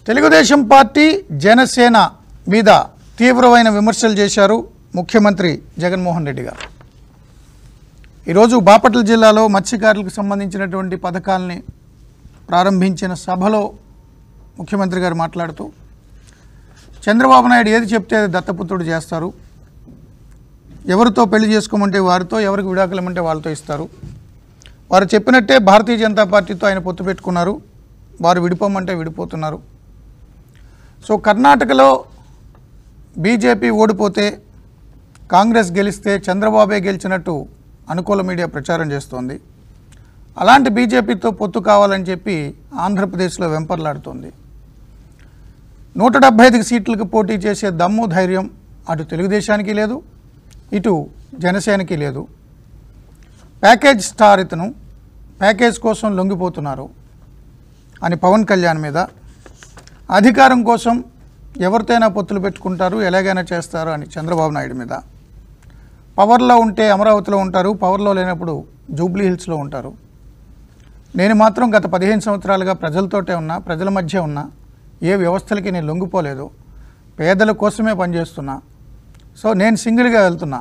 Telugu Desam party Janasena మీద తీవ్రమైన విమర్శలు చేశారు ముఖ్యమంత్రి జగన్మోహన్ రెడ్డి గారు. ఈరోజు బాపట్ల జిల్లాలో మత్స్యకారులకు సంబంధించినటువంటి పథకాలని ప్రారంభించిన సభలో ముఖ్యమంత్రి గారు మాట్లాడుతూ చంద్రబాబు నాయుడు ఏది చెప్తే అది దత్తపుత్రుడు చేస్తారు, ఎవరితో పెళ్లి చేసుకోమంటే వారితో, ఎవరికి విడాకులమంటే వాళ్ళతో ఇస్తారు, వారు చెప్పినట్టే భారతీయ జనతా పార్టీతో ఆయన పొత్తు పెట్టుకున్నారు, వారు విడిపోమంటే విడిపోతున్నారు. సో కర్ణాటకలో బీజేపీ ఓడిపోతే కాంగ్రెస్ గెలిస్తే చంద్రబాబే గెలిచినట్టు అనుకూల మీడియా ప్రచారం చేస్తోంది. అలాంటి బీజేపీతో పొత్తు కావాలని చెప్పి ఆంధ్రప్రదేశ్లో వెంపర్లాడుతోంది. 175 సీట్లకు పోటీ చేసే దమ్ము ధైర్యం అటు తెలుగుదేశానికి లేదు, ఇటు జనసేనకి లేదు. ప్యాకేజ్ స్టార్ ఇతను ప్యాకేజ్ కోసం లొంగిపోతున్నారు అని పవన్ కళ్యాణ్ మీద, అధికారం కోసం ఎవరితోనైనా పొత్తులు పెట్టుకుంటారు, ఎలాగైనా చేస్తారు అని చంద్రబాబు నాయుడు మీద, పవర్లో ఉంటే అమరావతిలో ఉంటారు, పవర్లో లేనప్పుడు జూబ్లీ హిల్స్లో ఉంటారు. నేను మాత్రం గత 15 సంవత్సరాలుగా ప్రజలతోటే ఉన్నా, ప్రజల మధ్య ఉన్నా, ఏ వ్యవస్థలకి నేను లొంగిపోలేదు, పేదల కోసమే పనిచేస్తున్నా. సో నేను సింగిల్గా వెళ్తున్నా.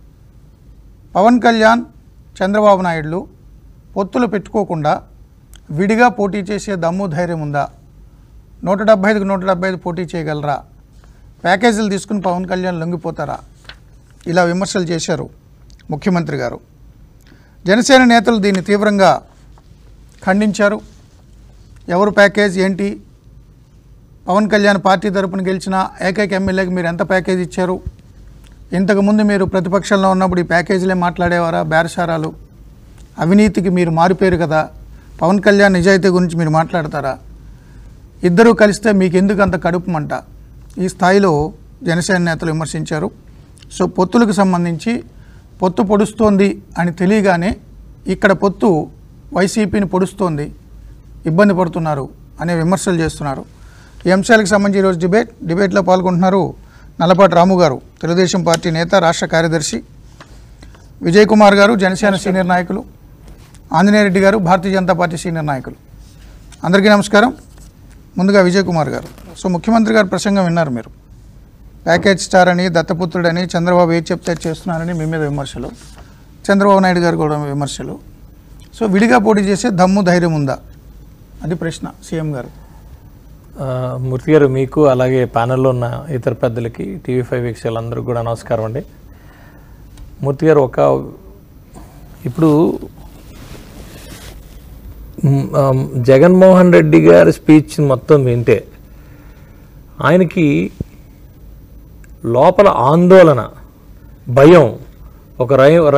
పవన్ కళ్యాణ్ చంద్రబాబు నాయుడులు పొత్తులు పెట్టుకోకుండా విడిగా పోటీ చేసే దమ్ము ధైర్యం ఉందా? 175కి 175 పోటీ చేయగలరా? ప్యాకేజీలు తీసుకుని పవన్ కళ్యాణ్ లొంగిపోతారా? ఇలా విమర్శలు చేశారు ముఖ్యమంత్రి గారు. జనసేన నేతలు దీన్ని తీవ్రంగా ఖండించారు. ఎవరు ప్యాకేజ్ ఏంటి? పవన్ కళ్యాణ్ పార్టీ తరపున గెలిచిన ఏకైక ఎమ్మెల్యేకి మీరు ఎంత ప్యాకేజ్ ఇచ్చారు? ఇంతకుముందు మీరు ప్రతిపక్షంలో ఉన్నప్పుడు ఈ ప్యాకేజీలే మాట్లాడేవారా? బేరసారాలు, అవినీతికి మీరు మారిపోయారు కదా. పవన్ కళ్యాణ్ నిజాయితీ గురించి మీరు మాట్లాడతారా? ఇద్దరూ కలిస్తే మీకు ఎందుకు అంత కడుపు మంట? ఈ స్థాయిలో జనసేన నేతలు విమర్శించారు. సో పొత్తులకు సంబంధించి పొత్తు పొడుస్తోంది అని తెలియగానే ఇక్కడ పొత్తు వైసీపీని పొడుస్తోంది, ఇబ్బంది పడుతున్నారు అనే విమర్శలు చేస్తున్నారు. ఈ అంశాలకు సంబంధించి ఈరోజు డిబేట్లో పాల్గొంటున్నారు నల్లపాటి రాము గారు, తెలుగుదేశం పార్టీ నేత, రాష్ట్ర కార్యదర్శి, విజయ్ కుమార్ గారు, జనసేన సీనియర్ నాయకులు, ఆంజనేయ రెడ్డి గారు, భారతీయ జనతా పార్టీ సీనియర్ నాయకులు. అందరికీ నమస్కారం. ముందుగా విజయ్ కుమార్ గారు, సో ముఖ్యమంత్రి గారు ప్రసంగం విన్నారు మీరు. ప్యాకేజ్ స్టార్ అని, దత్తపుత్రుడని, చంద్రబాబు ఏది చెప్తే చేస్తున్నారని మీ మీద విమర్శలు, చంద్రబాబు నాయుడు గారు కూడా విమర్శలు. సో విడిగా పోటీ చేసే దమ్ము ధైర్యం ఉందా? అది ప్రశ్న సీఎం గారు. మూర్తి గారు, మీకు అలాగే ప్యానెల్లో ఉన్న ఇతర పెద్దలకి, TV5 వీక్షకులందరికీ కూడా నమస్కారం అండి. మూర్తి గారు, ఇప్పుడు జగన్మోహన్ రెడ్డి గారి స్పీచ్ మొత్తం వింటే ఆయనకి లోపల ఆందోళన, భయం, ఒక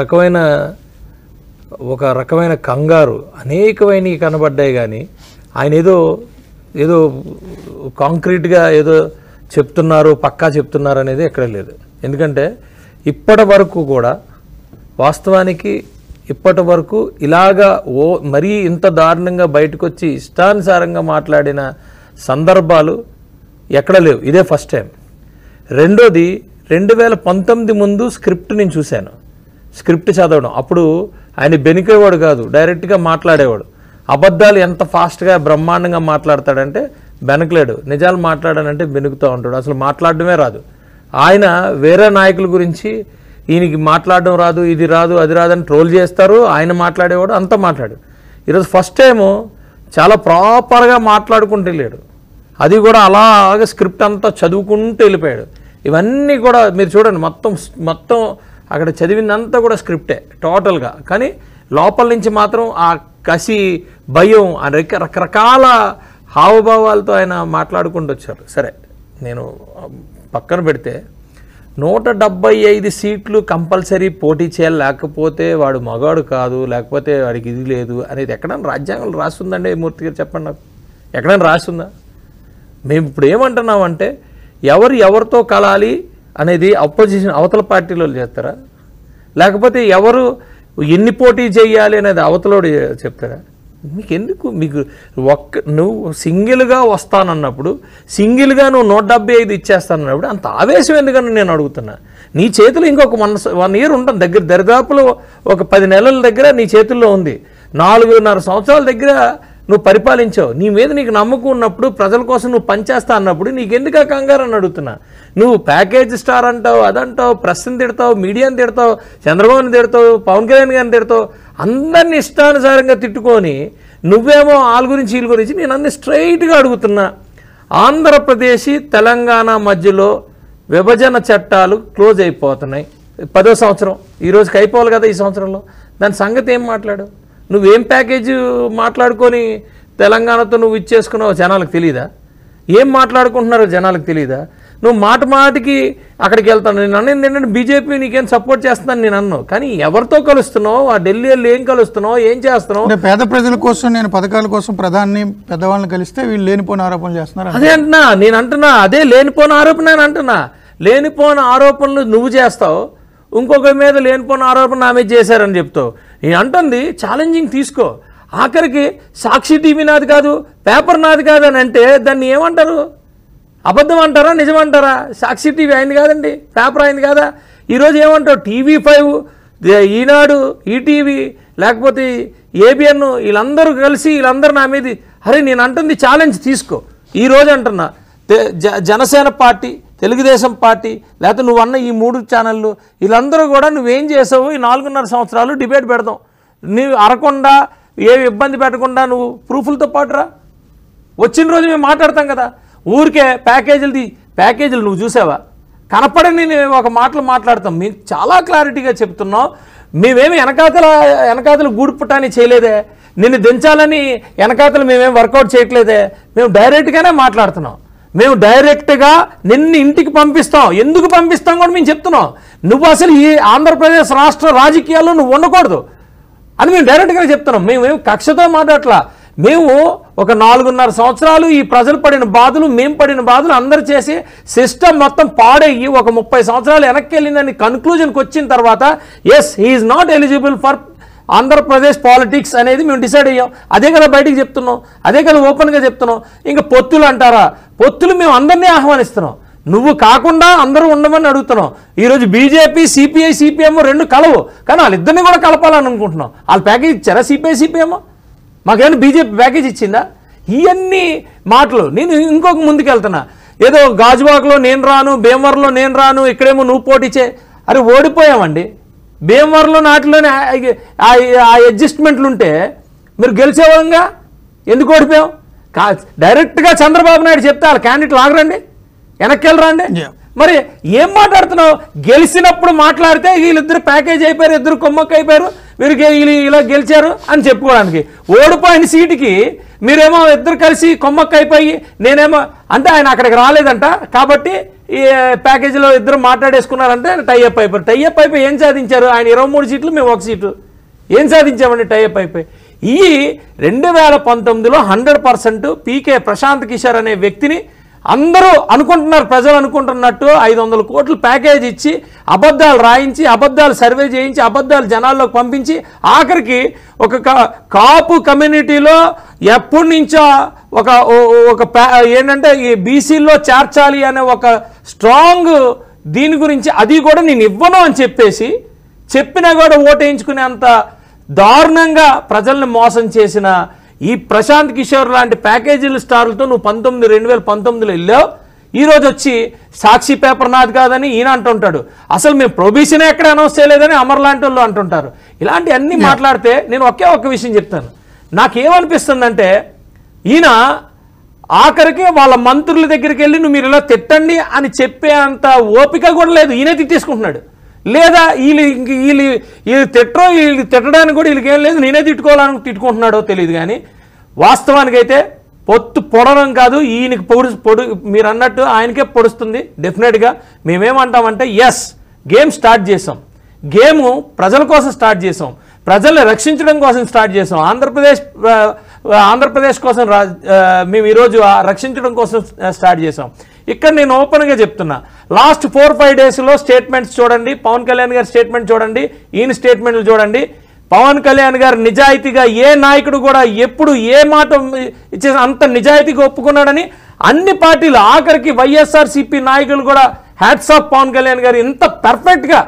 రకమైన కంగారు అనేకమైనవి కనబడ్డాయి. కానీ ఆయన ఏదో కాంక్రీట్గా ఏదో చెప్తున్నారు, పక్కా చెప్తున్నారు అనేది ఎక్కడ లేదు. ఎందుకంటే ఇప్పటి వరకు కూడా వాస్తవానికి ఇప్పటి వరకు ఇలాగా మరీ ఇంత దారుణంగా బయటకు వచ్చి ఇష్టానుసారంగా మాట్లాడిన సందర్భాలు ఎక్కడ లేవు. ఇదే ఫస్ట్ టైం. రెండోది, 2019 ముందు స్క్రిప్ట్ నేను చూశాను. స్క్రిప్ట్ చదవడం అప్పుడు ఆయన బెనికేవాడు కాదు, డైరెక్ట్గా మాట్లాడేవాడు. అబద్ధాలు ఎంత ఫాస్ట్గా బ్రహ్మాండంగా మాట్లాడతాడంటే బెనకలేడు, నిజాలు మాట్లాడానంటే బెనుకుతూ ఉంటాడు. అసలు మాట్లాడడమే రాదు. ఆయన వేరే నాయకుల గురించి ఈయనకి మాట్లాడడం రాదు, ఇది రాదు, అది రాదని ట్రోల్ చేస్తారు. ఆయన మాట్లాడేవాడు, అంతా మాట్లాడు. ఈరోజు ఫస్ట్ టైము చాలా ప్రాపర్గా మాట్లాడుకుంటూ వెళ్ళాడు. అది కూడా అలాగే స్క్రిప్ట్ అంతా చదువుకుంటూ వెళ్ళిపోయాడు. ఇవన్నీ కూడా మీరు చూడండి, మొత్తం అక్కడ చదివిందంతా కూడా స్క్రిప్టే టోటల్గా. కానీ లోపల నుంచి మాత్రం ఆ కసి, భయం, రకరకాల హావభావాలతో ఆయన మాట్లాడుకుంటూ వచ్చారు. సరే, నేను పక్కన పెడితే 175 సీట్లు కంపల్సరీ పోటీ చేయాలి, లేకపోతే వాడు మగాడు కాదు, లేకపోతే వాడికి ఇది లేదు అనేది ఎక్కడైనా రాజ్యాంగంలో రాస్తుందండి? మూర్తి గారు చెప్పండి నాకు, ఎక్కడైనా రాస్తుందా? మేము ఇప్పుడు ఏమంటున్నామంటే ఎవరితో కలాలి అనేది అపోజిషన్ అవతల పార్టీలో చేస్తారా, లేకపోతే ఎవరు ఎన్ని పోటీ చేయాలి అనేది అవతలోడు చెప్తారా? మీకెందుకు? నువ్వు సింగిల్గా వస్తానన్నప్పుడు, సింగిల్గా నువ్వు 175 ఇచ్చేస్తానన్నప్పుడు అంత ఆవేశం ఎందుకని నేను అడుగుతున్నా. నీ చేతిలో ఇంకొక 1 ఇయర్ ఉంటుంది, దరిదాపులో ఒక 10 నెలల దగ్గర నీ చేతుల్లో ఉంది. 4.5 సంవత్సరాల దగ్గర నువ్వు పరిపాలించావు, నీ మీద నీకు నమ్మకం ఉన్నప్పుడు, ప్రజల కోసం నువ్వు పనిచేస్తా అన్నప్పుడు నీకెందుకు కంగారు అని అడుగుతున్నా. నువ్వు ప్యాకేజ్ స్టార్ అంటావు, అదంటావు, ప్రెస్ని తిడతావు, మీడియాని తిడతావు, చంద్రబాబుని తిడతావు, పవన్ కళ్యాణ్ గారిని తిడతావు, అందరినీ ఇష్టానుసారంగా తిట్టుకొని నువ్వేమో వాళ్ళ గురించి వీళ్ళ గురించి. నేను అన్ని స్ట్రైట్గా అడుగుతున్నా. ఆంధ్రప్రదేశ్ తెలంగాణ మధ్యలో విభజన చట్టాలు క్లోజ్ అయిపోతున్నాయి, 10వ సంవత్సరం ఈ రోజుకి అయిపోవాలి కదా ఈ సంవత్సరంలో. దాని సంగతి ఏం మాట్లాడు? నువ్వేం ప్యాకేజ్ మాట్లాడుకొని తెలంగాణతో నువ్వు ఇచ్చేసుకున్నావు జనాలకు తెలియదా? ఏం మాట్లాడుకుంటున్నారో జనాలకు తెలియదా? నువ్వు మాటికి అక్కడికి వెళ్తాను. నేను అన్నది ఏంటంటే బీజేపీ నీకేం సపోర్ట్ చేస్తున్నాను నేను అన్నావు, కానీ ఎవరితో కలుస్తున్నావు? ఆ ఢిల్లీ వెళ్ళి ఏం కలుస్తున్నావు, ఏం చేస్తున్నావు? పేద ప్రజల కోసం నేను పథకాల కోసం ప్రధాని పెద్దవాళ్ళని కలిస్తే వీళ్ళు లేనిపోయిన ఆరోపణలు చేస్తున్నారు. అదే అంటున్నా, నేను అంటున్నా అదే లేనిపోయిన ఆరోపణ అని అంటున్నా. లేనిపోయిన ఆరోపణలు నువ్వు చేస్తావు, ఇంకొక మీద లేనిపోయిన ఆరోపణ నా మీద చేశారని చెప్తావు. నేను అంటుంది ఛాలెంజింగ్ తీసుకో. ఆఖరికి సాక్షి టీవీ నాది కాదు, పేపర్ నాది కాదు అని అంటే దాన్ని ఏమంటారు? అబద్ధం అంటారా, నిజం అంటారా? సాక్షి టీవీ అయింది కాదండి, పేపర్ అయింది కాదా? ఈరోజు ఏమంటావు? TV5, ఈనాడు, ఈటీవీ, లేకపోతే ABN వీళ్ళందరూ కలిసి వీళ్ళందరూ నా మీద. అరే నేను అంటుంది ఛాలెంజ్ తీసుకో. ఈరోజు అంటున్నా జనసేన పార్టీ, తెలుగుదేశం పార్టీ, లేకపోతే నువ్వు అన్న ఈ 3 ఛానళ్ళు వీళ్ళందరూ కూడా నువ్వేం చేసావు ఈ 4.5 సంవత్సరాలు డిబేట్ పెడదాం. నువ్వు అరకుండా ఏ ఇబ్బంది పెట్టకుండా నువ్వు ప్రూఫ్లతో పాటు రా. వచ్చిన రోజు మేము మాట్లాడతాం కదా. ఊరికే ప్యాకేజీలు నువ్వు చూసావా? కనపడని ఒక మాటలు మాట్లాడతాం. మేము చాలా క్లారిటీగా చెప్తున్నాం. మేమేమి వెనకాతలు గూడుపుటాన్ని చేయలేదే, నిన్ను దించాలని వెనకాతలు మేమేం వర్కౌట్ చేయట్లేదే. మేము డైరెక్ట్గానే మాట్లాడుతున్నాం. మేము డైరెక్ట్గా నిన్ను ఇంటికి పంపిస్తాం. ఎందుకు పంపిస్తాం కూడా మేము చెప్తున్నాం. నువ్వు అసలు ఈ ఆంధ్రప్రదేశ్ రాష్ట్ర రాజకీయాల్లో నువ్వు ఉండకూడదు అని మేము డైరెక్ట్గానే చెప్తున్నాం. మేము కక్షతో మాట్లాడట్లా. మేము ఒక 4.5 సంవత్సరాలు ఈ ప్రజలు పడిన బాధలు, మేము పడిన బాధలు అందరు చేసి సిస్టమ్ మొత్తం పాడయ్యి ఒక 30 సంవత్సరాలు వెనక్కి వెళ్ళిందని కన్క్లూజన్కి వచ్చిన తర్వాత yes he is not eligible for Andhra Pradesh politics అనేది మేము డిసైడ్ అయ్యాం. అదే కదా బయటికి చెప్తున్నాం, అదే కదా ఓపెన్గా చెప్తున్నాం. ఇంకా పొత్తులు అంటారా? పొత్తులు మేము అందరినీ ఆహ్వానిస్తున్నాం. నువ్వు కాకుండా అందరూ ఉండమని అడుగుతున్నాం. ఈరోజు బీజేపీ, CPI, CPM 2 కలవు, కానీ వాళ్ళిద్దరిని కూడా కలపాలని అనుకుంటున్నాం. వాళ్ళ ప్యాకేజ్ ఇచ్చారా? CPI, CPM మాకేమైనా బీజేపీ ప్యాకేజ్ ఇచ్చిందా? ఇవన్నీ మాటలు. నేను ఇంకొక ముందుకు వెళ్తున్నా. ఏదో గాజువాకలో నేను రాను, భీమవరంలో నేను రాను, ఇక్కడేమో నువ్వు పోటీ చే. అరే ఓడిపోయామండి. భీమవరంలో నాటిలోనే ఆ అడ్జస్ట్మెంట్లు ఉంటే మీరు గెలిచేవాళ్ళంగా ఎందుకు ఓడిపోయాం? డైరెక్ట్గా చంద్రబాబు నాయుడు చెప్తే వాళ్ళ క్యాండిడేట్లు ఆగరండి, వెనక్కి వెళ్ళరండి. మరి ఏం మాట్లాడుతున్నావు? గెలిచినప్పుడు మాట్లాడితే వీళ్ళిద్దరు ప్యాకేజ్ అయిపోయారు, ఇద్దరు కొమ్మక్క అయిపోయారు, వీరికి వీళ్ళు ఇలా గెలిచారు అని చెప్పుకోవడానికి. ఓడిపోయిన సీటుకి మీరేమో ఇద్దరు కలిసి కొమ్మక్క అయిపోయి నేనేమో అంటే ఆయన అక్కడికి రాలేదంట కాబట్టి ఈ ప్యాకేజీలో ఇద్దరు మాట్లాడేసుకున్నారంటే టైఅప్ అయిపోయారు. టైఅప్ అయిపోయి ఏం సాధించారు? ఆయన 23 సీట్లు, మేము 1 సీటు. ఏం సాధించామండి టైఅప్ అయిపోయి? ఈ 2019లో 100% పీకే ప్రశాంత్ కిషోర్ అనే వ్యక్తిని అందరూ అనుకుంటున్నారు, ప్రజలు అనుకుంటున్నట్టు 500 కోట్లు ప్యాకేజ్ ఇచ్చి అబద్ధాలు రాయించి, అబద్ధాలు సర్వే చేయించి, అబద్ధాలు జనాల్లోకి పంపించి, ఆఖరికి ఒక కాపు కమ్యూనిటీలో ఎప్పటి నుంచో ఒక ఏంటంటే ఈ బీసీల్లో చేర్చాలి అనే ఒక స్ట్రాంగ్ దీని గురించి, అది కూడా నేను ఇవ్వను అని చెప్పేసి చెప్పినా కూడా ఓటేయించుకునే అంత దారుణంగా ప్రజల్ని మోసం చేసిన ఈ ప్రశాంత్ కిషోర్ లాంటి ప్యాకేజీల స్టార్లతో నువ్వు 2019లో వెళ్ళావు. ఈరోజు వచ్చి సాక్షి పేపర్ నాది కాదని ఈయన అంటుంటాడు. అసలు మేము ప్రొబిషన్ ఎక్కడ అనౌన్స్ చేయలేదని అమర్ లాంటి వాళ్ళు అంటుంటారు. ఇలాంటి అన్ని మాట్లాడితే నేను ఒక్క విషయం చెప్తాను. నాకేమనిపిస్తుందంటే ఈయన ఆఖరికి వాళ్ళ మంత్రుల దగ్గరికి వెళ్ళి నువ్వు మీరు ఇలా తిట్టండి అని చెప్పే అంత ఓపిక కూడా లేదు. ఈయనే తిట్టేసుకుంటున్నాడు. లేదా వీళ్ళు తిట్టడానికి కూడా వీళ్ళకి ఏం లేదు, నేనే తిట్టుకోవాలని తిట్టుకుంటున్నాడో తెలియదు. కానీ వాస్తవానికైతే పొత్తు పొడడం కాదు, ఈయనకి పొడు మీరు అన్నట్టు ఆయనకే పొడుస్తుంది డెఫినెట్గా. మేమేమంటామంటే ఎస్ గేమ్ స్టార్ట్ చేసాం, గేము ప్రజల కోసం స్టార్ట్ చేసాం, ప్రజల్ని రక్షించడం కోసం స్టార్ట్ చేసాం, ఆంధ్రప్రదేశ్ కోసం మేము ఈరోజు రక్షించడం కోసం స్టార్ట్ చేసాం. ఇక్కడ నేను ఓపెన్గా చెప్తున్నా, లాస్ట్ 4-5 డేస్లో స్టేట్మెంట్స్ చూడండి, పవన్ కళ్యాణ్ గారి స్టేట్మెంట్ చూడండి, ఈయన స్టేట్మెంట్లు చూడండి. పవన్ కళ్యాణ్ గారు నిజాయితీగా ఏ నాయకుడు కూడా ఎప్పుడు ఏ మాట ఇచ్చే అంత నిజాయితీగా ఒప్పుకున్నాడని అన్ని పార్టీలు, ఆఖరికి వైఎస్ఆర్సీపీ నాయకులు కూడా హ్యాట్స్ ఆఫ్ పవన్ కళ్యాణ్ గారు ఇంత పర్ఫెక్ట్గా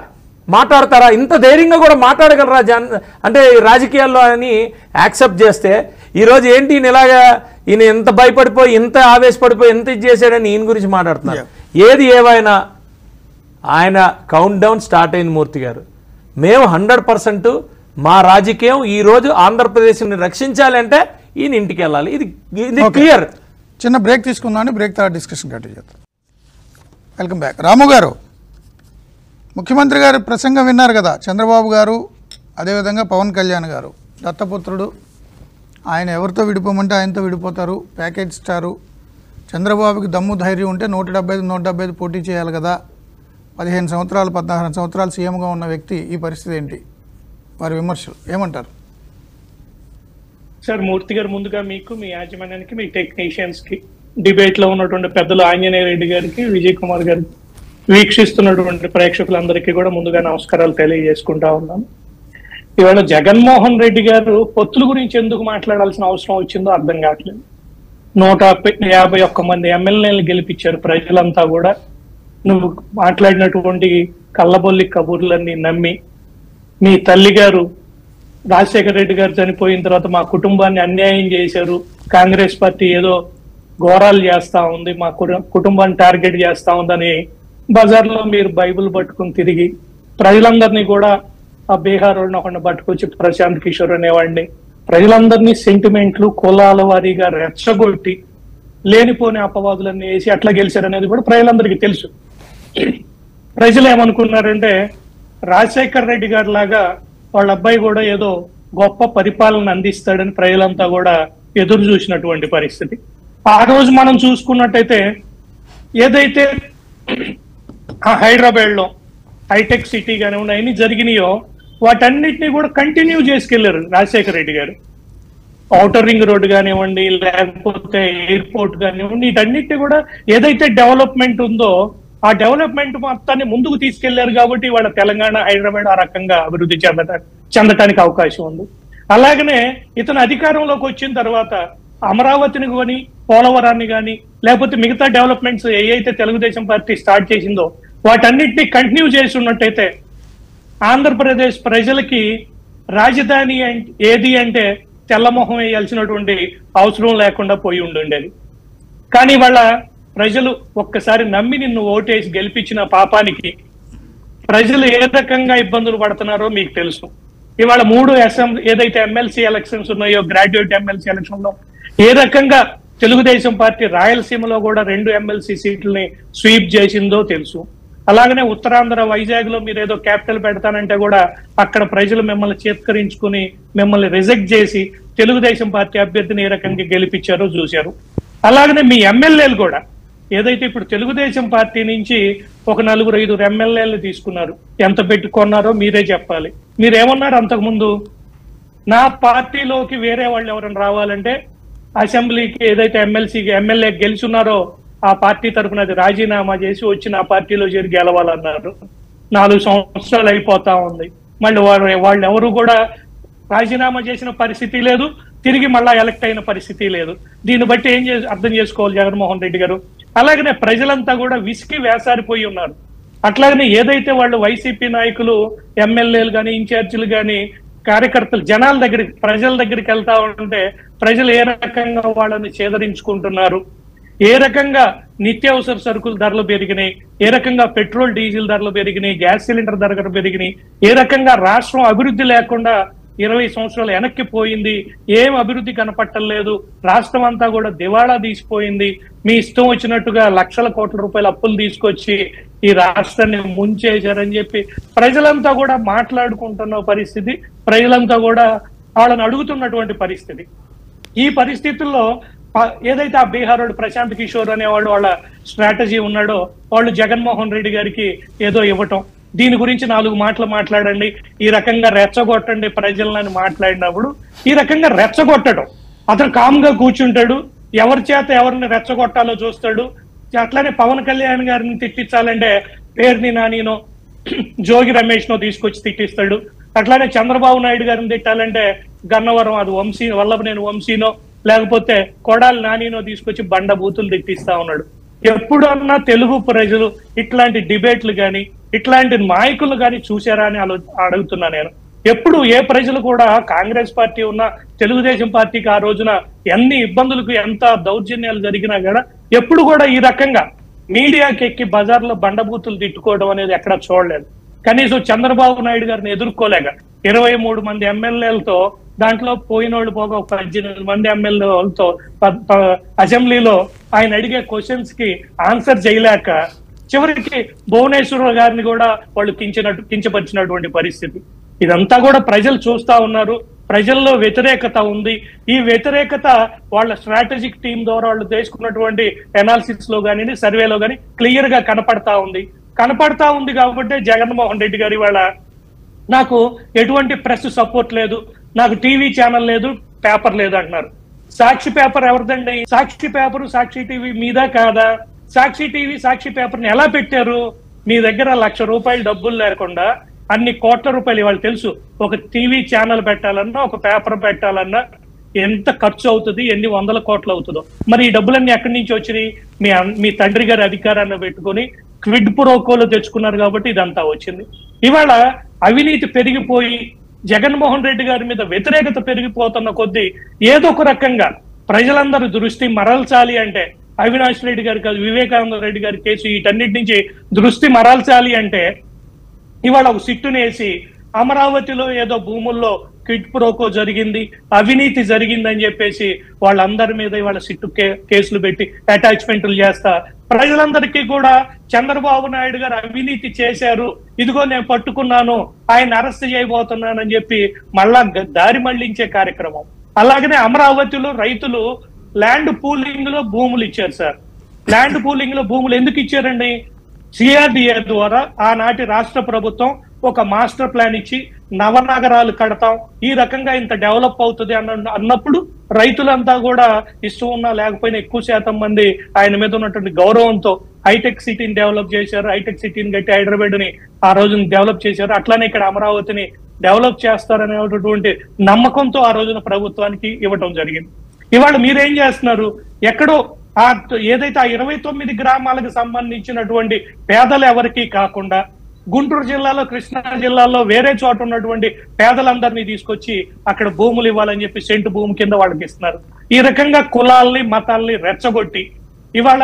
మాట్లాడతారా? ఇంత ధైర్యంగా కూడా మాట్లాడగలరా అంటే రాజకీయాల్లో అని యాక్సెప్ట్ చేస్తే ఈరోజు ఏంటి ఇలాగా ఈయన ఎంత భయపడిపోయి ఎంత ఆవేశపడిపోయి ఎంత ఇది చేశాడని ఈయన గురించి మాట్లాడుతున్నారు. ఏది ఏవైనా ఆయన కౌంట్ డౌన్ స్టార్ట్ అయింది. మూర్తి గారు, మేము 100% మా రాజకీయం ఈరోజు ఆంధ్రప్రదేశ్ని రక్షించాలంటే ఈయన ఇంటికి వెళ్ళాలి. ఇది క్లియర్. చిన్న బ్రేక్ తీసుకుందామని బ్రేక్ తర్వాత డిస్కషన్ కంటిన్యూ చేద్దాం. Welcome back. రాము గారు, ముఖ్యమంత్రి గారి ప్రసంగం విన్నారు కదా. చంద్రబాబు గారు అదేవిధంగా పవన్ కళ్యాణ్ గారు దత్తపుత్రుడు, ఆయన ఎవరితో విడిపోమంటే ఆయనతో విడిపోతారు. Package star. చంద్రబాబుకి దమ్ము ధైర్యం ఉంటే 175 పోటీ చేయాలి కదా. 15 సంవత్సరాలు 14 సంవత్సరాలు సీఎంగా ఉన్న వ్యక్తి ఈ పరిస్థితి ఏంటి? వారి విమర్శలు ఏమంటారు? సార్, మూర్తి గారు, ముందుగా మీకు, మీ యాజమాన్యానికి, మీ టెక్నీషియన్స్కి, డిబేట్లో ఉన్నటువంటి పెద్దలు ఆంజనేయ రెడ్డి గారికి, విజయ్ కుమార్ గారికి, వీక్షిస్తున్నటువంటి ప్రేక్షకులందరికీ కూడా ముందుగా నమస్కారాలు తెలియజేసుకుంటా ఉన్నాను. ఇవాళ జగన్మోహన్ రెడ్డి గారు పొత్తుల గురించి ఎందుకు మాట్లాడాల్సిన అవసరం వచ్చిందో అర్థం కావట్లేదు. 151 మంది ఎమ్మెల్యేలు గెలిపించారు ప్రజలంతా కూడా. నువ్వు మాట్లాడినటువంటి కళ్ళబొల్లి కబుర్లన్నీ నమ్మి, మీ తల్లి గారు రాజశేఖర రెడ్డి గారు చనిపోయిన తర్వాత మా కుటుంబాన్ని అన్యాయం చేశారు, కాంగ్రెస్ పార్టీ ఏదో ఘోరాలు చేస్తా ఉంది, మా కుటుంబాన్ని టార్గెట్ చేస్తా ఉందని బజార్లో మీరు బైబుల్ పట్టుకుని తిరిగి ప్రజలందరినీ కూడా ఆ బీహార్ ఒకరిని పట్టుకొచ్చి ప్రశాంత్ కిషోర్ అనేవాడిని ప్రజలందరినీ సెంటిమెంట్లు కులాల వారీగా రెచ్చగొట్టి లేనిపోని అపవాదులన్నీ వేసి అట్లా గెలిచారనేది కూడా ప్రజలందరికీ తెలుసు. ప్రజలు ఏమనుకున్నారంటే రాజశేఖర రెడ్డి గారి లాగా వాళ్ళ అబ్బాయి కూడా ఏదో గొప్ప పరిపాలన అందిస్తాడని ప్రజలంతా కూడా ఎదురు చూసినటువంటి పరిస్థితి. ఆ రోజు మనం చూసుకున్నట్టయితే ఏదైతే హైదరాబాద్ లో హైటెక్ సిటీ కానివ్వండి అన్ని జరిగినాయో వాటన్నిటినీ కూడా కంటిన్యూ చేసుకెళ్లారు రాజశేఖర రెడ్డి గారు. ఔటర్ రింగ్ రోడ్డు కానివ్వండి, లేకపోతే ఎయిర్పోర్ట్ కానివ్వండి, వీటన్నిటిని కూడా ఏదైతే డెవలప్మెంట్ ఉందో ఆ డెవలప్మెంట్ మొత్తాన్ని ముందుకు తీసుకెళ్లారు. కాబట్టి వాళ్ళ తెలంగాణ, హైదరాబాద్ ఆ రకంగా అభివృద్ధి చెందటానికి అవకాశం ఉంది. అలాగనే ఇతను అధికారంలోకి వచ్చిన తర్వాత అమరావతిని కానీ, పోలవరాన్ని కానీ, లేకపోతే మిగతా డెవలప్మెంట్స్ ఏవైతే తెలుగుదేశం పార్టీ స్టార్ట్ చేసిందో వాటన్నిటిని కంటిన్యూ చేసి ఉన్నట్టయితే ఆంధ్రప్రదేశ్ ప్రజలకి రాజధాని ఏది అంటే తెల్లమొహం వేయాల్సినటువంటి అవసరం లేకుండా పోయి ఉండేది. కానీ వాళ్ళ ప్రజలు ఒక్కసారి నమ్మి నిన్ను ఓటేసి గెలిపించిన పాపానికి ప్రజలు ఏ రకంగా ఇబ్బందులు పడుతున్నారో మీకు తెలుసు. ఇవాళ 3 ఏదైతే ఎమ్మెల్సీ ఎలక్షన్స్ ఉన్నాయో, గ్రాడ్యుయేట్ ఎమ్మెల్సీ ఎలక్షన్ లో ఏ రకంగా తెలుగుదేశం పార్టీ రాయలసీమలో కూడా 2 ఎమ్మెల్సీ సీట్లని స్వీప్ చేసిందో తెలుసు. అలాగనే ఉత్తరాంధ్ర వైజాగ్ లో మీరు ఏదో క్యాపిటల్ పెడతానంటే కూడా అక్కడ ప్రజలు మిమ్మల్ని చేత్కరించుకుని మిమ్మల్ని రిజెక్ట్ చేసి తెలుగుదేశం పార్టీ అభ్యర్థిని ఏ రకంగా గెలిపించారో చూశారు. అలాగనే మీ ఎమ్మెల్యేలు కూడా ఏదైతే ఇప్పుడు తెలుగుదేశం పార్టీ నుంచి ఒక 4-5 ఎమ్మెల్యేలు తీసుకున్నారు, ఎంత పెట్టుకున్నారో మీరే చెప్పాలి. మీరేమన్నారు అంతకుముందు? నా పార్టీలోకి వేరే వాళ్ళు ఎవరైనా రావాలంటే అసెంబ్లీకి ఏదైతే ఎమ్మెల్యే గెలుచున్నారో ఆ పార్టీ తరఫున అది రాజీనామా చేసి వచ్చి నా పార్టీలో చేరి గెలవాలన్నారు. 4 సంవత్సరాలు అయిపోతా ఉంది. మళ్ళీ వాళ్ళు ఎవరు కూడా రాజీనామా చేసిన పరిస్థితి లేదు, తిరిగి మళ్ళా ఎలక్ట్ అయిన పరిస్థితి లేదు. దీన్ని బట్టి అర్థం చేసుకోవాలి జగన్మోహన్ రెడ్డి గారు. అలాగనే ప్రజలంతా కూడా విసికి వేసారిపోయి ఉన్నారు. అట్లాగనే ఏదైతే వాళ్ళు వైసీపీ నాయకులు, ఎమ్మెల్యేలు కానీ, ఇన్ఛార్జీలు కానీ, కార్యకర్తలు జనాల దగ్గరికి, ప్రజల దగ్గరికి వెళ్తా ఉంటే ప్రజలు ఏ రకంగా వాళ్ళని చేదరించుకుంటున్నారు, ఏ రకంగా నిత్యావసర సరుకుల ధరలు పెరిగినాయి, ఏ రకంగా పెట్రోల్ డీజిల్ ధరలు పెరిగినాయి, గ్యాస్ సిలిండర్ ధరలు పెరిగినాయి, ఏ రకంగా రాష్ట్రం అభివృద్ధి లేకుండా 20 సంవత్సరాలు వెనక్కి పోయింది, ఏం అభివృద్ధి కనపట్టలేదు, రాష్ట్రం అంతా కూడా దివాళా తీసిపోయింది, మీ ఇష్టం వచ్చినట్టుగా లక్షల కోట్ల రూపాయల అప్పులు తీసుకొచ్చి ఈ రాష్ట్రాన్ని ముంచేశారని చెప్పి ప్రజలంతా కూడా మాట్లాడుకుంటున్న పరిస్థితి, ప్రజలంతా కూడా వాళ్ళని అడుగుతున్నటువంటి పరిస్థితి. ఈ పరిస్థితుల్లో ఏదైతే ఆ బీహార్ ప్రశాంత్ కిషోర్ అనేవాడు వాళ్ళ స్ట్రాటజీ ఉన్నాడో వాళ్ళు జగన్మోహన్ రెడ్డి గారికి ఏదో ఇవ్వటం, దీని గురించి 4 మాటలు మాట్లాడండి, ఈ రకంగా రెచ్చగొట్టండి ప్రజలని మాట్లాడినప్పుడు ఈ రకంగా రెచ్చగొట్టడం, అతను కామ్గా కూర్చుంటాడు, ఎవరి చేత ఎవరిని రెచ్చగొట్టాలో చూస్తాడు. అట్లానే పవన్ కళ్యాణ్ గారిని తిట్టించాలంటే పేరుని నానినో జోగి రమేష్ నో తీసుకొచ్చి తిట్టిస్తాడు. అట్లానే చంద్రబాబు నాయుడు గారిని తిట్టాలంటే గన్నవరం అది వల్లభనేని వంశీనో లేకపోతే కొడాలి నానినో తీసుకొచ్చి బండ బూతులు తిట్టిస్తా ఉన్నాడు. ఎప్పుడన్నా తెలుగు ప్రజలు ఇట్లాంటి డిబేట్లు కానీ ఇట్లాంటి నాయకులు కానీ చూసారా అని అడుగుతున్నా నేను. ఎప్పుడు ఏ ప్రజలు కూడా కాంగ్రెస్ పార్టీ ఉన్న తెలుగుదేశం పార్టీకి ఆ రోజున ఎన్ని ఇబ్బందులకు ఎంత దౌర్జన్యాలు జరిగినా కూడా ఎప్పుడు కూడా ఈ రకంగా మీడియాకి ఎక్కి బజార్లో బండబూతులు తిట్టుకోవడం అనేది ఎక్కడ చూడలేదు. కనీసం చంద్రబాబు నాయుడు గారిని ఎదుర్కోలేక 23 మంది ఎమ్మెల్యేలతో, దాంట్లో పోయిన వాళ్ళు పోగా 18 మంది ఎమ్మెల్యేలతో అసెంబ్లీలో ఆయన అడిగే క్వశ్చన్స్ కి ఆన్సర్ చేయలేక చివరికి భువనేశ్వర్ గారిని కూడా వాళ్ళు కించపరిచినటువంటి పరిస్థితి. ఇదంతా కూడా ప్రజలు చూస్తా ఉన్నారు. ప్రజల్లో వ్యతిరేకత ఉంది. ఈ వ్యతిరేకత వాళ్ళ స్ట్రాటజిక్ టీం ద్వారా వాళ్ళు తీసుకున్నటువంటి ఎనాలిసిస్ లో కానీ సర్వేలో కానీ క్లియర్ గా కనపడతా ఉంది కాబట్టి జగన్మోహన్ రెడ్డి గారి వాళ్ళ నాకు ఎటువంటి ప్రెస్ సపోర్ట్ లేదు, నాకు టీవీ ఛానల్ లేదు, పేపర్ లేదు అంటున్నారు. సాక్షి పేపర్ ఎవరిదండి? సాక్షి పేపర్ సాక్షి టీవీ మీద కాదా? సాక్షి టీవీ సాక్షి పేపర్ ని ఎలా పెట్టారు? మీ దగ్గర ₹1,00,000 డబ్బులు లేకుండా అన్ని కోట్ల రూపాయలు ఇవాళ తెలుసు. ఒక టీవీ ఛానల్ పెట్టాలన్నా, ఒక పేపర్ పెట్టాలన్నా ఎంత ఖర్చు అవుతుంది, ఎన్ని వందల కోట్లు అవుతుందో. మరి ఈ డబ్బులన్నీ ఎక్కడి నుంచి వచ్చినాయి? మీ తండ్రి గారి అధికారాన్ని పెట్టుకుని క్విడ్ ప్రోకోలు తెచ్చుకున్నారు కాబట్టి ఇదంతా వచ్చింది. ఇవాళ అవినీతి పెరిగిపోయి జగన్మోహన్ రెడ్డి గారి మీద వ్యతిరేకత పెరిగిపోతున్న కొద్దీ ఏదో ఒక రకంగా ప్రజలందరూ దృష్టి మరల్చాలి అంటే, అవినాష్ రెడ్డి గారి కాదు, వివేకానంద రెడ్డి గారి కేసు వీటన్నిటి నుంచి దృష్టి మరల్చాలి అంటే ఇవాళ ఒక సిట్టునేసి అమరావతిలో ఏదో భూముల్లో క్విడ్ ప్రోకో జరిగింది, అవినీతి జరిగిందని చెప్పేసి వాళ్ళందరి మీద ఇవాళ సిట్టు కేసులు పెట్టి అటాచ్మెంట్లు చేస్తా ప్రజలందరికీ కూడా చంద్రబాబు నాయుడు గారు అవినీతి చేశారు, ఇదిగో నేను పట్టుకున్నాను, ఆయన అరెస్ట్ చేయబోతున్నానని చెప్పి మళ్ళా దారి మళ్లించే కార్యక్రమం. అలాగనే అమరావతిలో రైతులు ల్యాండ్ పూలింగ్ లో భూములు ఇచ్చారు సార్. ల్యాండ్ పూలింగ్ లో భూములు ఎందుకు ఇచ్చారండి? సిఆర్డిఏ ద్వారా ఆనాటి రాష్ట్ర ప్రభుత్వం ఒక మాస్టర్ ప్లాన్ ఇచ్చి నవనగరాలు కడతాం, ఈ రకంగా ఇంత డెవలప్ అవుతుంది అన్నప్పుడు రైతులంతా కూడా ఇష్టం ఉన్నా లేకపోయినా ఎక్కువ శాతం మంది ఆయన మీద ఉన్నటువంటి గౌరవంతో హైటెక్ సిటీని డెవలప్ చేశారు. హైటెక్ సిటీని కట్టి హైదరాబాద్ ని ఆ రోజున డెవలప్ చేశారు. అట్లానే ఇక్కడ అమరావతిని డెవలప్ చేస్తారనేటువంటి నమ్మకంతో ఆ రోజున ప్రభుత్వానికి ఇవ్వటం జరిగింది. ఇవాళ మీరేం చేస్తున్నారు? ఎక్కడో ఏదైతే ఆ 29 గ్రామాలకు సంబంధించినటువంటి పేదలు ఎవరికి కాకుండా గుంటూరు జిల్లాలో, కృష్ణా జిల్లాలో వేరే చోట ఉన్నటువంటి పేదలందరినీ తీసుకొచ్చి అక్కడ భూములు ఇవ్వాలని చెప్పి సెంటు భూమి కింద వాళ్ళకి ఇస్తున్నారు. ఈ రకంగా కులాల్ని మతాల్ని రెచ్చగొట్టి ఇవాళ